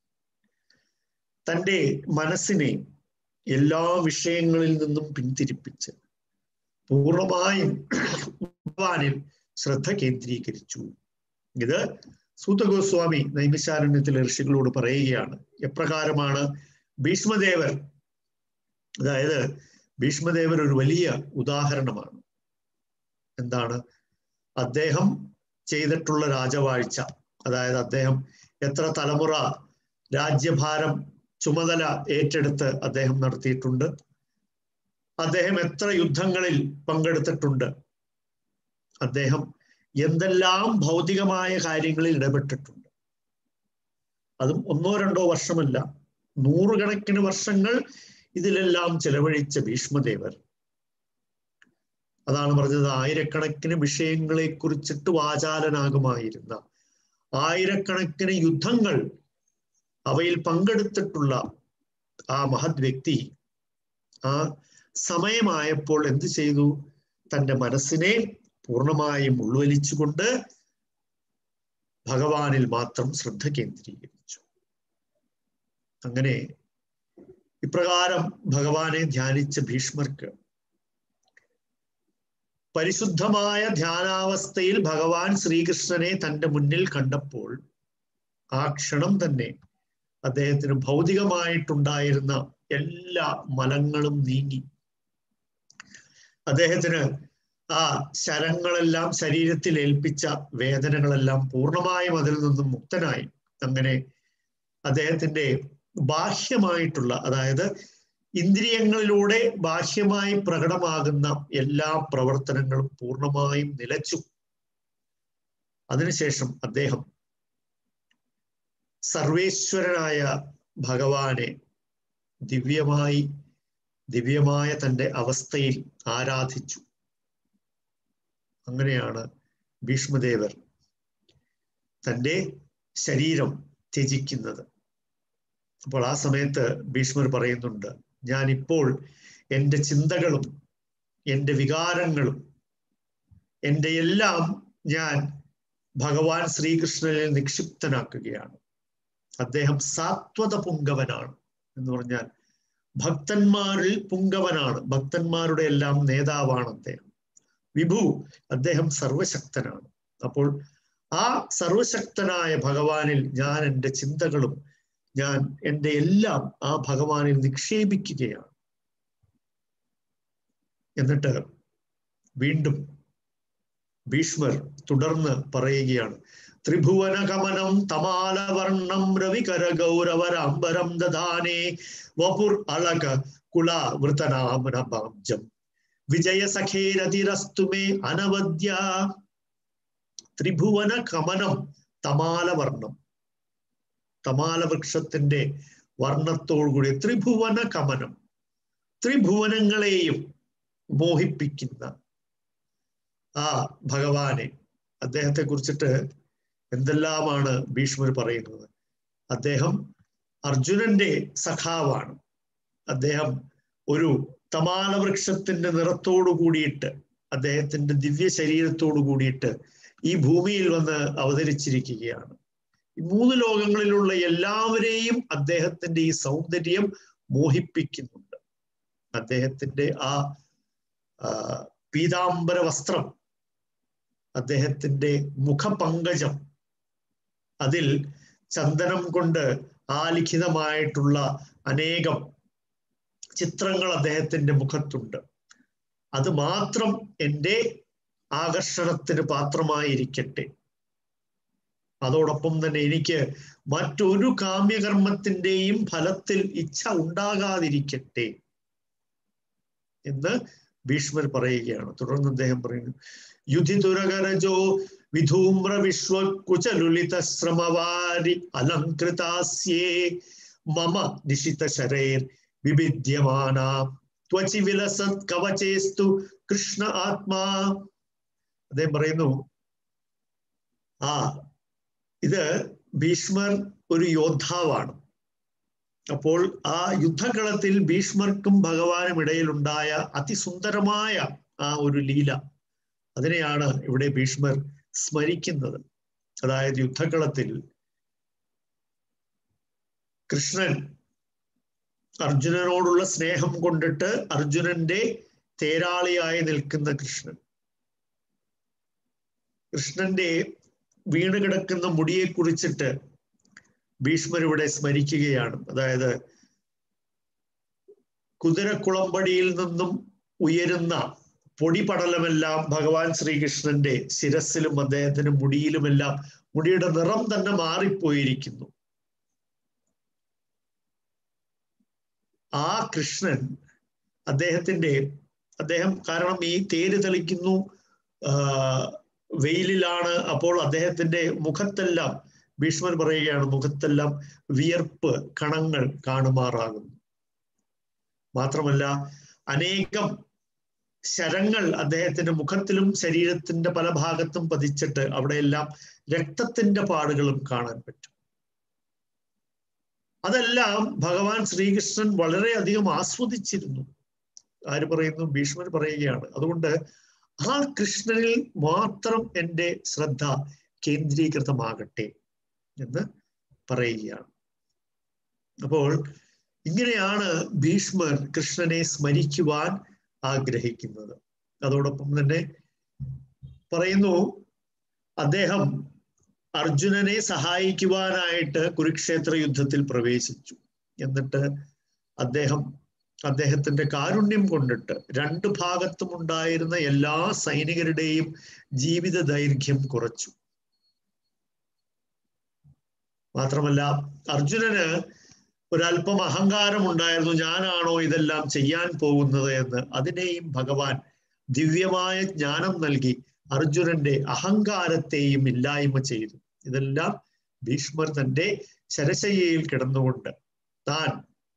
തൻ്റെ മനസ്സിനെ എല്ലാ വിഷയങ്ങളിൽ നിന്നും പിന്തിരിപ്പിച്ച് പൂർണ്ണമായും ഭഗവാനിൽ ശ്രദ്ധ കേന്ദ്രീകരിച്ചു. ഇത് സൂത ഗോസ്വാമി നൈമിശാരണ്യത്തിലെ ഋഷികളോട് പറയുകയാണ്. എപ്രകാരമാണ് ഭീഷ്മദേവർ, അതായത് ഭീഷ്മദേവർ ഒരു വലിയ ഉദാഹരണമാണ്. എന്താണ് അദ്ദേഹം ചെയ്തിട്ടുള്ള രാജവാഴ്ച, അതായത് അദ്ദേഹം എത്ര തലമുറ രാജ്യഭാരം ചുമതല ഏറ്റെടുത്ത് അദ്ദേഹം നടത്തിയിട്ടുണ്ട്, അദ്ദേഹം എത്ര യുദ്ധങ്ങളിൽ പങ്കെടുത്തിട്ടുണ്ട്, അദ്ദേഹം എന്തെല്ലാം ഭൗതികമായ കാര്യങ്ങളിൽ ഇടപെട്ടിട്ടുണ്ട്. അതും ഒന്നോ രണ്ടോ വർഷമല്ല, നൂറുകണക്കിന് വർഷങ്ങൾ ഇതിലെല്ലാം ചെലവഴിച്ച ഭീഷ്മദേവർ. അതാണ് പറഞ്ഞത്, ആയിരക്കണക്കിന് വിഷയങ്ങളെ കുറിച്ചിട്ട് വാചാലനാകുമായിരുന്ന, ആയിരക്കണക്കിന് യുദ്ധങ്ങൾ അവയിൽ പങ്കെടുത്തിട്ടുള്ള ആ മഹത് വ്യക്തി ആ സമയമായപ്പോൾ എന്ത് ചെയ്തു? തൻ്റെ മനസ്സിനെ പൂർണ്ണമായും ഉൾവലിച്ചുകൊണ്ട് ഭഗവാനിൽ മാത്രം ശ്രദ്ധ കേന്ദ്രീകരിച്ചു. അങ്ങനെ ഇപ്രകാരം ഭഗവാനെ ധ്യാനിച്ച ഭീഷ്മർക്ക് പരിശുദ്ധമായ ധ്യാനാവസ്ഥയിൽ ഭഗവാൻ ശ്രീകൃഷ്ണനെ തൻ്റെ മുന്നിൽ കണ്ടപ്പോൾ ആ ക്ഷണം തന്നെ അദ്ദേഹത്തിന് ഭൗതികമായിട്ടുണ്ടായിരുന്ന എല്ലാ മലങ്ങളും നീങ്ങി. അദ്ദേഹത്തിന് ആ ശരങ്ങളെല്ലാം ശരീരത്തിൽ ഏൽപ്പിച്ച വേദനകളെല്ലാം പൂർണ്ണമായും അതിൽ നിന്നും മുക്തനായി. അങ്ങനെ അദ്ദേഹത്തിൻ്റെ ബാഹ്യമായിട്ടുള്ള, അതായത് ഇന്ദ്രിയങ്ങളിലൂടെ ബാഹ്യമായി പ്രകടമാകുന്ന എല്ലാ പ്രവർത്തനങ്ങളും പൂർണ്ണമായും നിലച്ചു. അതിനുശേഷം അദ്ദേഹം സർവേശ്വരനായ ഭഗവാനെ ദിവ്യമായി ദിവ്യമായ തൻ്റെ അവസ്ഥയിൽ ആരാധിച്ചു. അങ്ങനെയാണ് ഭീഷ്മദേവർ തൻ്റെ ശരീരം ത്യജിക്കുന്നത്. അപ്പോൾ ആ സമയത്ത് ഭീഷ്മർ പറയുന്നുണ്ട്, ഞാനിപ്പോൾ എൻ്റെ ചിന്തകളും എൻ്റെ വികാരങ്ങളും എൻ്റെ എല്ലാം ഞാൻ ഭഗവാൻ ശ്രീകൃഷ്ണനിൽ നിക്ഷിപ്തനാക്കുകയാണ്. അദ്ദേഹം സാത്വത പുങ്കവനാണ് എന്ന് പറഞ്ഞാൽ ഭക്തന്മാരിൽ പുങ്കവനാണ്, ഭക്തന്മാരുടെ എല്ലാം നേതാവാണ് അദ്ദേഹം. വിഭു, അദ്ദേഹം സർവശക്തനാണ്. അപ്പോൾ ആ സർവശക്തനായ ഭഗവാനിൽ ഞാൻ എൻ്റെ ചിന്തകളും ഞാൻ എൻ്റെ എല്ലാം ആ ഭഗവാനിൽ നിക്ഷേപിക്കുകയാണ്. എന്നിട്ട് വീണ്ടും ഭീഷ്മർ തുടർന്ന് പറയുകയാണ്, ത്രിഭുവന കമനം തമാലവർണം രവികര ഗൗരവരാംബരം ദധാനേ വപുർ അളക കുലാവൃതനാമനഭാംജം വിജയ സഖേരതിരസ്തുമേ അനവദ്യ. ത്രിഭുവന കമനം, തമാലവർണം, തമാല വൃക്ഷത്തിന്റെ വർണ്ണത്തോടുകൂടി ത്രിഭുവന കമനം, ത്രിഭുവനങ്ങളെയും മോഹിപ്പിക്കുന്ന ആ ഭഗവാനെ, അദ്ദേഹത്തെ കുറിച്ചിട്ട് എന്തെല്ലാമാണ് ഭീഷ്മർ പറയുന്നത്. അദ്ദേഹം അർജുനന്റെ സഖാവാണ്. അദ്ദേഹം ഒരു തമാല വൃക്ഷത്തിന്റെ നിറത്തോടു കൂടിയിട്ട്, അദ്ദേഹത്തിന്റെ ദിവ്യ ശരീരത്തോടു കൂടിയിട്ട് ഈ ഭൂമിയിൽ വന്ന് അവതരിച്ചിരിക്കുകയാണ്. ഈ മൂന്ന് ലോകങ്ങളിലുള്ള എല്ലാവരെയും അദ്ദേഹത്തിന്റെ ഈ സൗന്ദര്യം മോഹിപ്പിക്കുന്നുണ്ട്. അദ്ദേഹത്തിന്റെ ആ പീതാംബര വസ്ത്രം, അദ്ദേഹത്തിന്റെ മുഖപങ്കജം, അതിൽ ചന്ദനം കൊണ്ട് ആലിഖിതമായിട്ടുള്ള അനേകം ചിത്രങ്ങൾ അദ്ദേഹത്തിന്റെ മുഖത്തുണ്ട്. അത് മാത്രം എൻ്റെ ആകർഷണത്തിന് പാത്രമായിരിക്കട്ടെ. അതോടൊപ്പം തന്നെ എനിക്ക് മറ്റൊരു കാമ്യകർമ്മത്തിൻ്റെയും ഫലത്തിൽ ഇച്ഛ ഉണ്ടാകാതിരിക്കട്ടെ എന്ന് ഭീഷ്മർ പറയുകയാണ്. തുടർന്ന് അദ്ദേഹം പറയുന്നു, യുധിതുരകരജോ വിധൂമ്ര വിശ്വകുചലുലിത ശ്രമവാരി അലങ്കൃതാസ്യേ മമ നിശിത ശരൈർ വിവിദ്യമാന ത്വചി വിലസത് കവചേസ്തു കൃഷ്ണ ആത്മാ. അദ്ദേഹം പറയുന്നു, ആ ഇത് ഭീഷ്മർ ഒരു യോദ്ധാവാണ്. അപ്പോൾ ആ യുദ്ധകളത്തിൽ ഭീഷ്മർക്കും ഭഗവാനും ഇടയിലുണ്ടായ അതിസുന്ദരമായ ആ ഒരു ലീല, അതിനെയാണ് ഇവിടെ ഭീഷ്മർ സ്മരിക്കുന്നത്. അതായത് യുദ്ധകളത്തിൽ കൃഷ്ണൻ അർജുനനോടുള്ള സ്നേഹം കൊണ്ടിട്ട് അർജുനന്റെ തേരാളിയായി നിൽക്കുന്ന കൃഷ്ണൻ, കൃഷ്ണന്റെ വീണ് കിടക്കുന്ന മുടിയെ കുറിച്ചിട്ട് ഭീഷ്മർ ഇവിടെ സ്മരിക്കുകയാണ്. അതായത് കുതിരക്കുളമ്പടിയിൽ നിന്നും ഉയരുന്ന പൊടിപടലമെല്ലാം ഭഗവാൻ ശ്രീകൃഷ്ണന്റെ ശിരസിലും അദ്ദേഹത്തിന്റെ മുടിയിലുമെല്ലാം മുടിയുടെ നിറം തന്നെ മാറിപ്പോയിരിക്കുന്നു. ആ കൃഷ്ണൻ അദ്ദേഹത്തിന്റെ അദ്ദേഹം കാരണം ഈ തേര് തെളിക്കുന്നു, വെയിലിലാണ്. അപ്പോൾ അദ്ദേഹത്തിന്റെ മുഖത്തെല്ലാം ഭീഷ്മർ പറയുകയാണ്, മുഖത്തെല്ലാം വിയർപ്പ് കണങ്ങൾ കാണുമാറാകുന്നു. മാത്രമല്ല അനേകം ശരങ്ങൾ അദ്ദേഹത്തിന്റെ മുഖത്തിലും ശരീരത്തിന്റെ പല ഭാഗത്തും പതിച്ചിട്ട് അവിടെയെല്ലാം രക്തത്തിന്റെ പാടുകളും കാണാൻ പറ്റും. അതെല്ലാം ഭഗവാൻ ശ്രീകൃഷ്ണൻ വളരെയധികം ആസ്വദിച്ചിരുന്നു. ആര് പറയുന്നു? ഭീഷ്മർ പറയുകയാണ്. അതുകൊണ്ട് ആ കൃഷ്ണനിൽ മാത്രം എൻ്റെ ശ്രദ്ധ കേന്ദ്രീകൃതമാകട്ടെ എന്ന് പറയുകയാണ്. അപ്പോൾ ഇങ്ങനെയാണ് ഭീഷ്മർ കൃഷ്ണനെ സ്മരിക്കുവാൻ ആഗ്രഹിക്കുന്നത്. അതോടൊപ്പം തന്നെ പറയുന്നു, അദ്ദേഹം അർജുനനെ സഹായിക്കുവാനായിട്ട് കുരുക്ഷേത്ര യുദ്ധത്തിൽ പ്രവേശിച്ചു. എന്നിട്ട് അദ്ദേഹം അദ്ദേഹത്തിന്റെ കാരുണ്യം കൊണ്ടിട്ട് രണ്ടു ഭാഗത്തും ഉണ്ടായിരുന്ന എല്ലാ സൈനികരുടെയും ജീവിത ദൈർഘ്യം കുറച്ചു. മാത്രമല്ല അർജുനന് ഒരല്പം അഹങ്കാരം ഉണ്ടായിരുന്നു, ഞാനാണോ ഇതെല്ലാം ചെയ്യാൻ പോകുന്നത് എന്ന്. അതിനെയും ഭഗവാൻ ദിവ്യമായ ജ്ഞാനം നൽകി അർജുനന്റെ അഹങ്കാരത്തെയും ഇല്ലായ്മ ചെയ്തു. ഇതെല്ലാം ഭീഷ്മർ തന്റെ ശരശയ്യയിൽ കിടന്നുകൊണ്ട് താൻ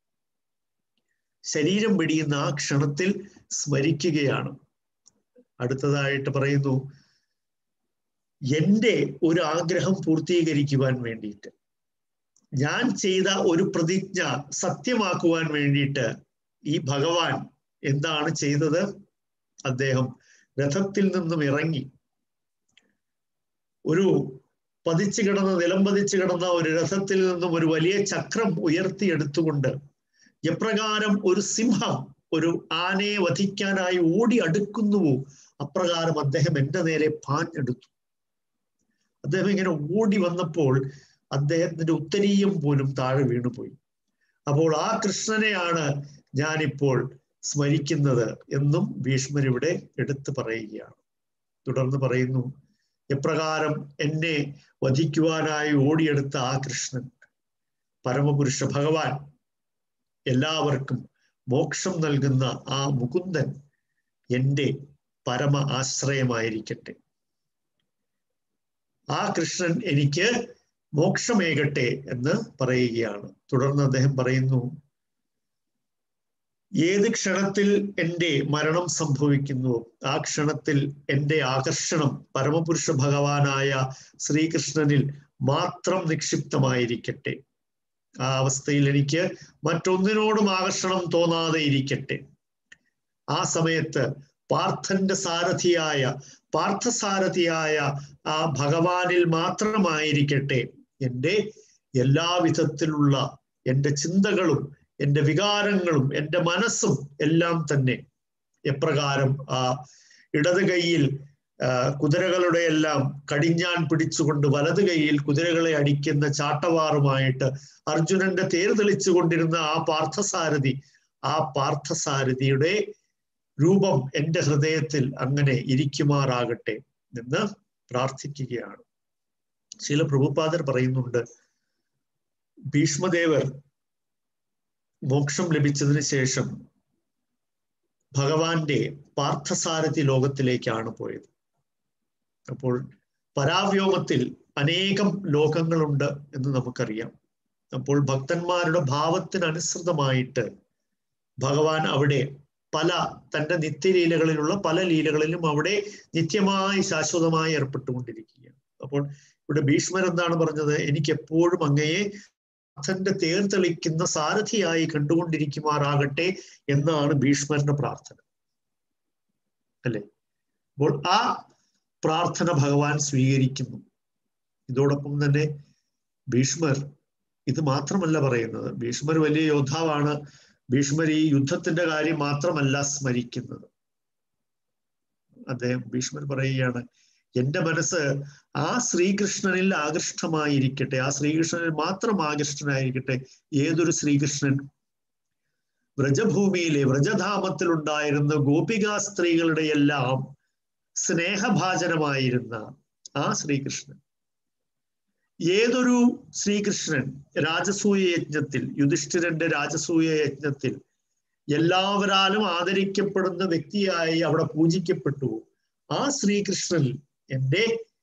ശരീരം വെടിയുന്ന ആ ക്ഷണത്തിൽ സ്മരിക്കുകയാണ്. അടുത്തതായിട്ട് പറയുന്നു, എൻ്റെ ഒരു ആഗ്രഹം പൂർത്തീകരിക്കുവാൻ വേണ്ടിയിട്ട്, ഞാൻ ചെയ്ത ഒരു പ്രതിജ്ഞ സത്യമാക്കുവാൻ വേണ്ടിയിട്ട് ഈ ഭഗവാൻ എന്താണ് ചെയ്തത്? അദ്ദേഹം രഥത്തിൽ നിന്നും ഇറങ്ങി ഒരു പതിച്ചു കിടന്ന നിലം പതിച്ചു കിടന്ന ഒരു രഥത്തിൽ നിന്നും ഒരു വലിയ ചക്രം ഉയർത്തിയെടുത്തുകൊണ്ട് എപ്രകാരം ഒരു സിംഹം ഒരു ആനയെ വധിക്കാനായി ഓടി അടുക്കുന്നുവോ അപ്രകാരം അദ്ദേഹം എൻ്റെ നേരെ പാഞ്ഞെടുത്തു. അദ്ദേഹം ഇങ്ങനെ ഓടി വന്നപ്പോൾ അദ്ദേഹത്തിന്റെ ഉത്തരീയം പോലും താഴെ വീണുപോയി. അപ്പോൾ ആ കൃഷ്ണനെയാണ് ഞാനിപ്പോൾ സ്മരിക്കുന്നത് എന്നും ഭീഷ്മർ ഇവിടെ എടുത്തു പറയുകയാണ്. തുടർന്ന് പറയുന്നു, എപ്രകാരം എന്നെ വധിക്കുവാനായി ഓടിയെടുത്ത ആ കൃഷ്ണൻ, പരമപുരുഷ ഭഗവാൻ, എല്ലാവർക്കും മോക്ഷം നൽകുന്ന ആ മുകുന്ദൻ എൻ്റെ പരമ ആശ്രയമായിരിക്കട്ടെ. ആ കൃഷ്ണൻ എനിക്ക് മോക്ഷമേകട്ടെ എന്ന് പറയുകയാണ്. തുടർന്ന് അദ്ദേഹം പറയുന്നു, ഏത് ക്ഷണത്തിൽ എൻ്റെ മരണം സംഭവിക്കുന്നു ആ ക്ഷണത്തിൽ എൻ്റെ ആകർഷണം പരമപുരുഷ ഭഗവാനായ ശ്രീകൃഷ്ണനിൽ മാത്രം നിക്ഷിപ്തമായിരിക്കട്ടെ. ആ അവസ്ഥയിൽ എനിക്ക് മറ്റൊന്നിനോടും ആകർഷണം തോന്നാതെ ഇരിക്കട്ടെ. ആ സമയത്ത് പാർത്ഥന്റെ സാരഥിയായ പാർത്ഥസാരഥിയായ ആ ഭഗവാനിൽ മാത്രമായിരിക്കട്ടെ എൻ്റെ എല്ലാവിധത്തിലുള്ള എൻ്റെ ചിന്തകളും എൻ്റെ വികാരങ്ങളും എൻ്റെ മനസ്സും എല്ലാം തന്നെ. എപ്രകാരം ആ ഇടത് കൈയിൽ കുതിരകളുടെ എല്ലാം കടിഞ്ഞാൻ പിടിച്ചുകൊണ്ട് വലത് കൈയിൽ കുതിരകളെ അടിക്കുന്ന ചാട്ടവാറുമായിട്ട് അർജുനന്റെ തേർ തെളിച്ചു കൊണ്ടിരുന്ന ആ പാർത്ഥസാരഥി, ആ പാർത്ഥസാരഥിയുടെ രൂപം എൻ്റെ ഹൃദയത്തിൽ അങ്ങനെ ഇരിക്കുമാറാകട്ടെ എന്ന് പ്രാർത്ഥിക്കുകയാണ്. ചില പ്രഭുപാദർ പറയുന്നുണ്ട്, ഭീഷ്മദേവർ മോക്ഷം ലഭിച്ചതിന് ശേഷം ഭഗവാന്റെ പാർത്ഥസാരഥി ലോകത്തിലേക്കാണ് പോയത്. അപ്പോൾ പരാവ്യോമത്തിൽ അനേകം ലോകങ്ങളുണ്ട് എന്ന് നമുക്കറിയാം. അപ്പോൾ ഭക്തന്മാരുടെ ഭാവത്തിനനുസൃതമായിട്ട് ഭഗവാൻ അവിടെ പല തൻ്റെ നിത്യലീലകളിലുള്ള പല ലീലകളിലും അവിടെ നിത്യമായി ശാശ്വതമായി ഏർപ്പെട്ടുകൊണ്ടിരിക്കുകയാണ്. അപ്പോൾ ഇവിടെ ഭീഷ്മർ എന്താണ് പറഞ്ഞത്? എനിക്ക് എപ്പോഴും അങ്ങയെ പാർത്ഥന്റെ തേർ തെളിക്കുന്ന സാരഥിയായി കണ്ടുകൊണ്ടിരിക്കുമാറാകട്ടെ എന്നാണ് ഭീഷ്മരുടെ പ്രാർത്ഥന, അല്ലെ? അപ്പോൾ ആ പ്രാർത്ഥന ഭഗവാൻ സ്വീകരിക്കുന്നു. ഇതോടൊപ്പം തന്നെ ഭീഷ്മർ ഇത് മാത്രമല്ല പറയുന്നത്. ഭീഷ്മർ വലിയ യോദ്ധാവാണ്. ഭീഷ്മർ ഈ യുദ്ധത്തിന്റെ കാര്യം മാത്രമല്ല സ്മരിക്കുന്നത്. അദ്ദേഹം ഭീഷ്മർ പറയുകയാണ്, എൻ്റെ മനസ്സ് ആ ശ്രീകൃഷ്ണനിൽ ആകൃഷ്ടമായിരിക്കട്ടെ, ആ ശ്രീകൃഷ്ണനിൽ മാത്രം ആകൃഷ്ടനായിരിക്കട്ടെ. ഏതൊരു ശ്രീകൃഷ്ണൻ? വ്രജഭൂമിയിലെ വ്രജധാമത്തിൽ ഉണ്ടായിരുന്ന ഗോപികാ സ്ത്രീകളുടെ എല്ലാം സ്നേഹഭാജനമായിരുന്ന ആ ശ്രീകൃഷ്ണൻ. ഏതൊരു ശ്രീകൃഷ്ണൻ രാജസൂയ യജ്ഞത്തിൽ, യുധിഷ്ഠിരന്റെ രാജസൂയ യജ്ഞത്തിൽ എല്ലാവരാലും ആദരിക്കപ്പെടുന്ന വ്യക്തിയായി അവിടെ പൂജിക്കപ്പെട്ടു, ആ ശ്രീകൃഷ്ണനിൽ എൻ്റെ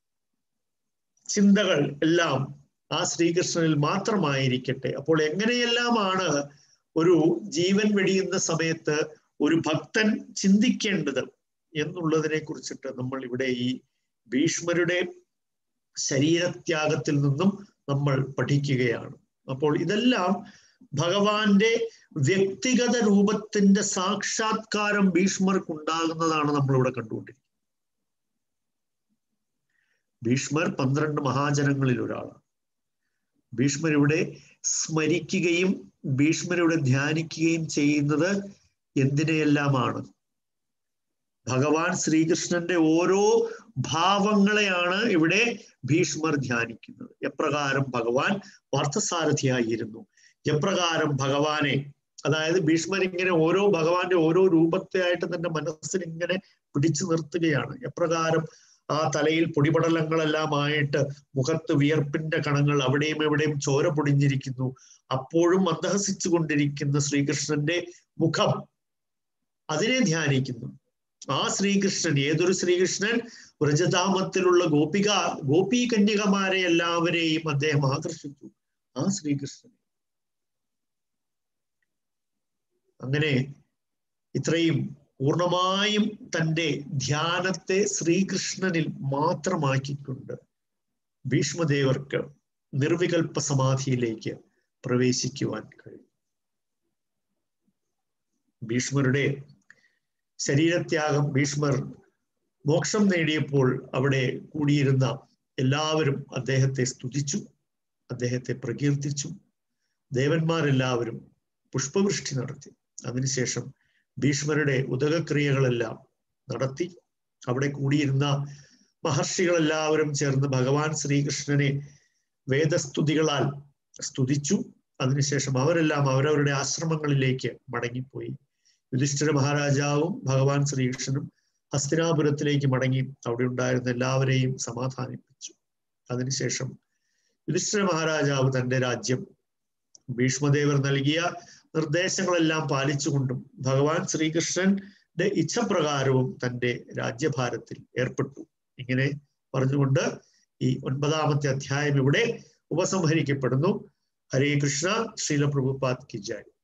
ചിന്തകൾ എല്ലാം ആ ശ്രീകൃഷ്ണനിൽ മാത്രമായിരിക്കട്ടെ. അപ്പോൾ എങ്ങനെയെല്ലാമാണ് ഒരു ജീവൻ വെടിയുന്ന സമയത്ത് ഒരു ഭക്തൻ ചിന്തിക്കേണ്ടത് എന്നുള്ളതിനെ കുറിച്ചിട്ട് നമ്മൾ ഇവിടെ ഈ ഭീഷ്മരുടെ ശരീരത്യാഗത്തിൽ നിന്നും നമ്മൾ പഠിക്കുകയാണ്. അപ്പോൾ ഇതെല്ലാം ഭഗവാന്റെ വ്യക്തിഗത രൂപത്തിന്റെ സാക്ഷാത്കാരം ഭീഷ്മർക്കുണ്ടാകുന്നതാണ് നമ്മളിവിടെ കണ്ടുകൊണ്ടിരിക്കുന്നത്. ഭീഷ്മർ പന്ത്രണ്ട് മഹാജനങ്ങളിൽ ഒരാളാണ്. ഭീഷ്മർ ഇവിടെ സ്മരിക്കുകയും ഭീഷ്മരുടെ ധ്യാനിക്കുകയും ചെയ്യുന്നത് എന്തിനെയെല്ലാമാണ്? ഭഗവാൻ ശ്രീകൃഷ്ണന്റെ ഓരോ ഭാവങ്ങളെയാണ് ഇവിടെ ഭീഷ്മർ ധ്യാനിക്കുന്നത്. എപ്രകാരം ഭഗവാൻ പാർത്ഥസാരഥിയായിരുന്നു, എപ്രകാരം ഭഗവാനെ, അതായത് ഭീഷ്മർ ഇങ്ങനെ ഓരോ ഭഗവാന്റെ ഓരോ രൂപത്തെ ആയിട്ട് തന്റെ മനസ്സിൽ ഇങ്ങനെ പിടിച്ചു നിർത്തുകയാണ്. എപ്രകാരം ആ തലയിൽ പൊടിപടലങ്ങളെല്ലാമായിട്ട് മുഖത്ത് വിയർപ്പിന്റെ കണങ്ങൾ, അവിടെയും എവിടെയും ചോര പൊടിഞ്ഞിരിക്കുന്നു. അപ്പോഴും മന്ദഹസിച്ചു കൊണ്ടിരിക്കുന്ന ശ്രീകൃഷ്ണന്റെ മുഖം, അതിനെ ധ്യാനിക്കുന്നു. ആ ശ്രീകൃഷ്ണൻ, ഏതൊരു ശ്രീകൃഷ്ണൻ? വ്രജധാമത്തിലുള്ള ഗോപിക ഗോപീ കന്യകമാരെ എല്ലാവരെയും അദ്ദേഹം ആകർഷിച്ചു, ആ ശ്രീകൃഷ്ണൻ. അങ്ങനെ ഇത്രയും പൂർണ്ണമായും തൻ്റെ ധ്യാനത്തെ ശ്രീകൃഷ്ണനിൽ മാത്രമാക്കിക്കൊണ്ട് ഭീഷ്മദേവർക്ക് നിർവികൽപ്പ സമാധിയിലേക്ക് പ്രവേശിക്കുവാൻ കഴിയും. ഭീഷ്മരുടെ ശരീരത്യാഗം, ഭീഷ്മർ മോക്ഷം നേടിയപ്പോൾ അവിടെ കൂടിയിരുന്ന എല്ലാവരും അദ്ദേഹത്തെ സ്തുതിച്ചു, അദ്ദേഹത്തെ പ്രകീർത്തിച്ചു. ദേവന്മാരെല്ലാവരും പുഷ്പവൃഷ്ടി നടത്തി. അതിനുശേഷം ഭീഷ്മരുടെ ഉദകക്രിയകളെല്ലാം നടത്തി. അവിടെ കൂടിയിരുന്ന മഹർഷികളെല്ലാവരും ചേർന്ന് ഭഗവാൻ ശ്രീകൃഷ്ണനെ വേദസ്തുതികളാൽ സ്തുതിച്ചു. അതിനുശേഷം അവരെല്ലാം അവരവരുടെ ആശ്രമങ്ങളിലേക്ക് മടങ്ങിപ്പോയി. യുധിഷ്ഠിര മഹാരാജാവും ഭഗവാൻ ശ്രീകൃഷ്ണനും ഹസ്തിനാപുരത്തിലേക്ക് മടങ്ങി അവിടെ ഉണ്ടായിരുന്ന എല്ലാവരെയും സമാധാനിപ്പിച്ചു. അതിനുശേഷം യുധിഷ്ഠിര മഹാരാജാവ് തന്റെ രാജ്യം ഭീഷ്മദേവർ നൽകിയ നിർദ്ദേശങ്ങളെല്ലാം പാലിച്ചുകൊണ്ടും ഭഗവാൻ ശ്രീകൃഷ്ണന്റെ ഇച്ഛപ്രകാരവും തന്റെ രാജ്യഭാരത്തിൽ ഏർപ്പെട്ടു. ഇങ്ങനെ പറഞ്ഞുകൊണ്ട് ഈ ഒൻപതാമത്തെ അധ്യായം ഇവിടെ ഉപസംഹരിക്കപ്പെടുന്നു. ഹരേ കൃഷ്ണ. ശ്രീല പ്രഭുപാദ് കി ജയ്.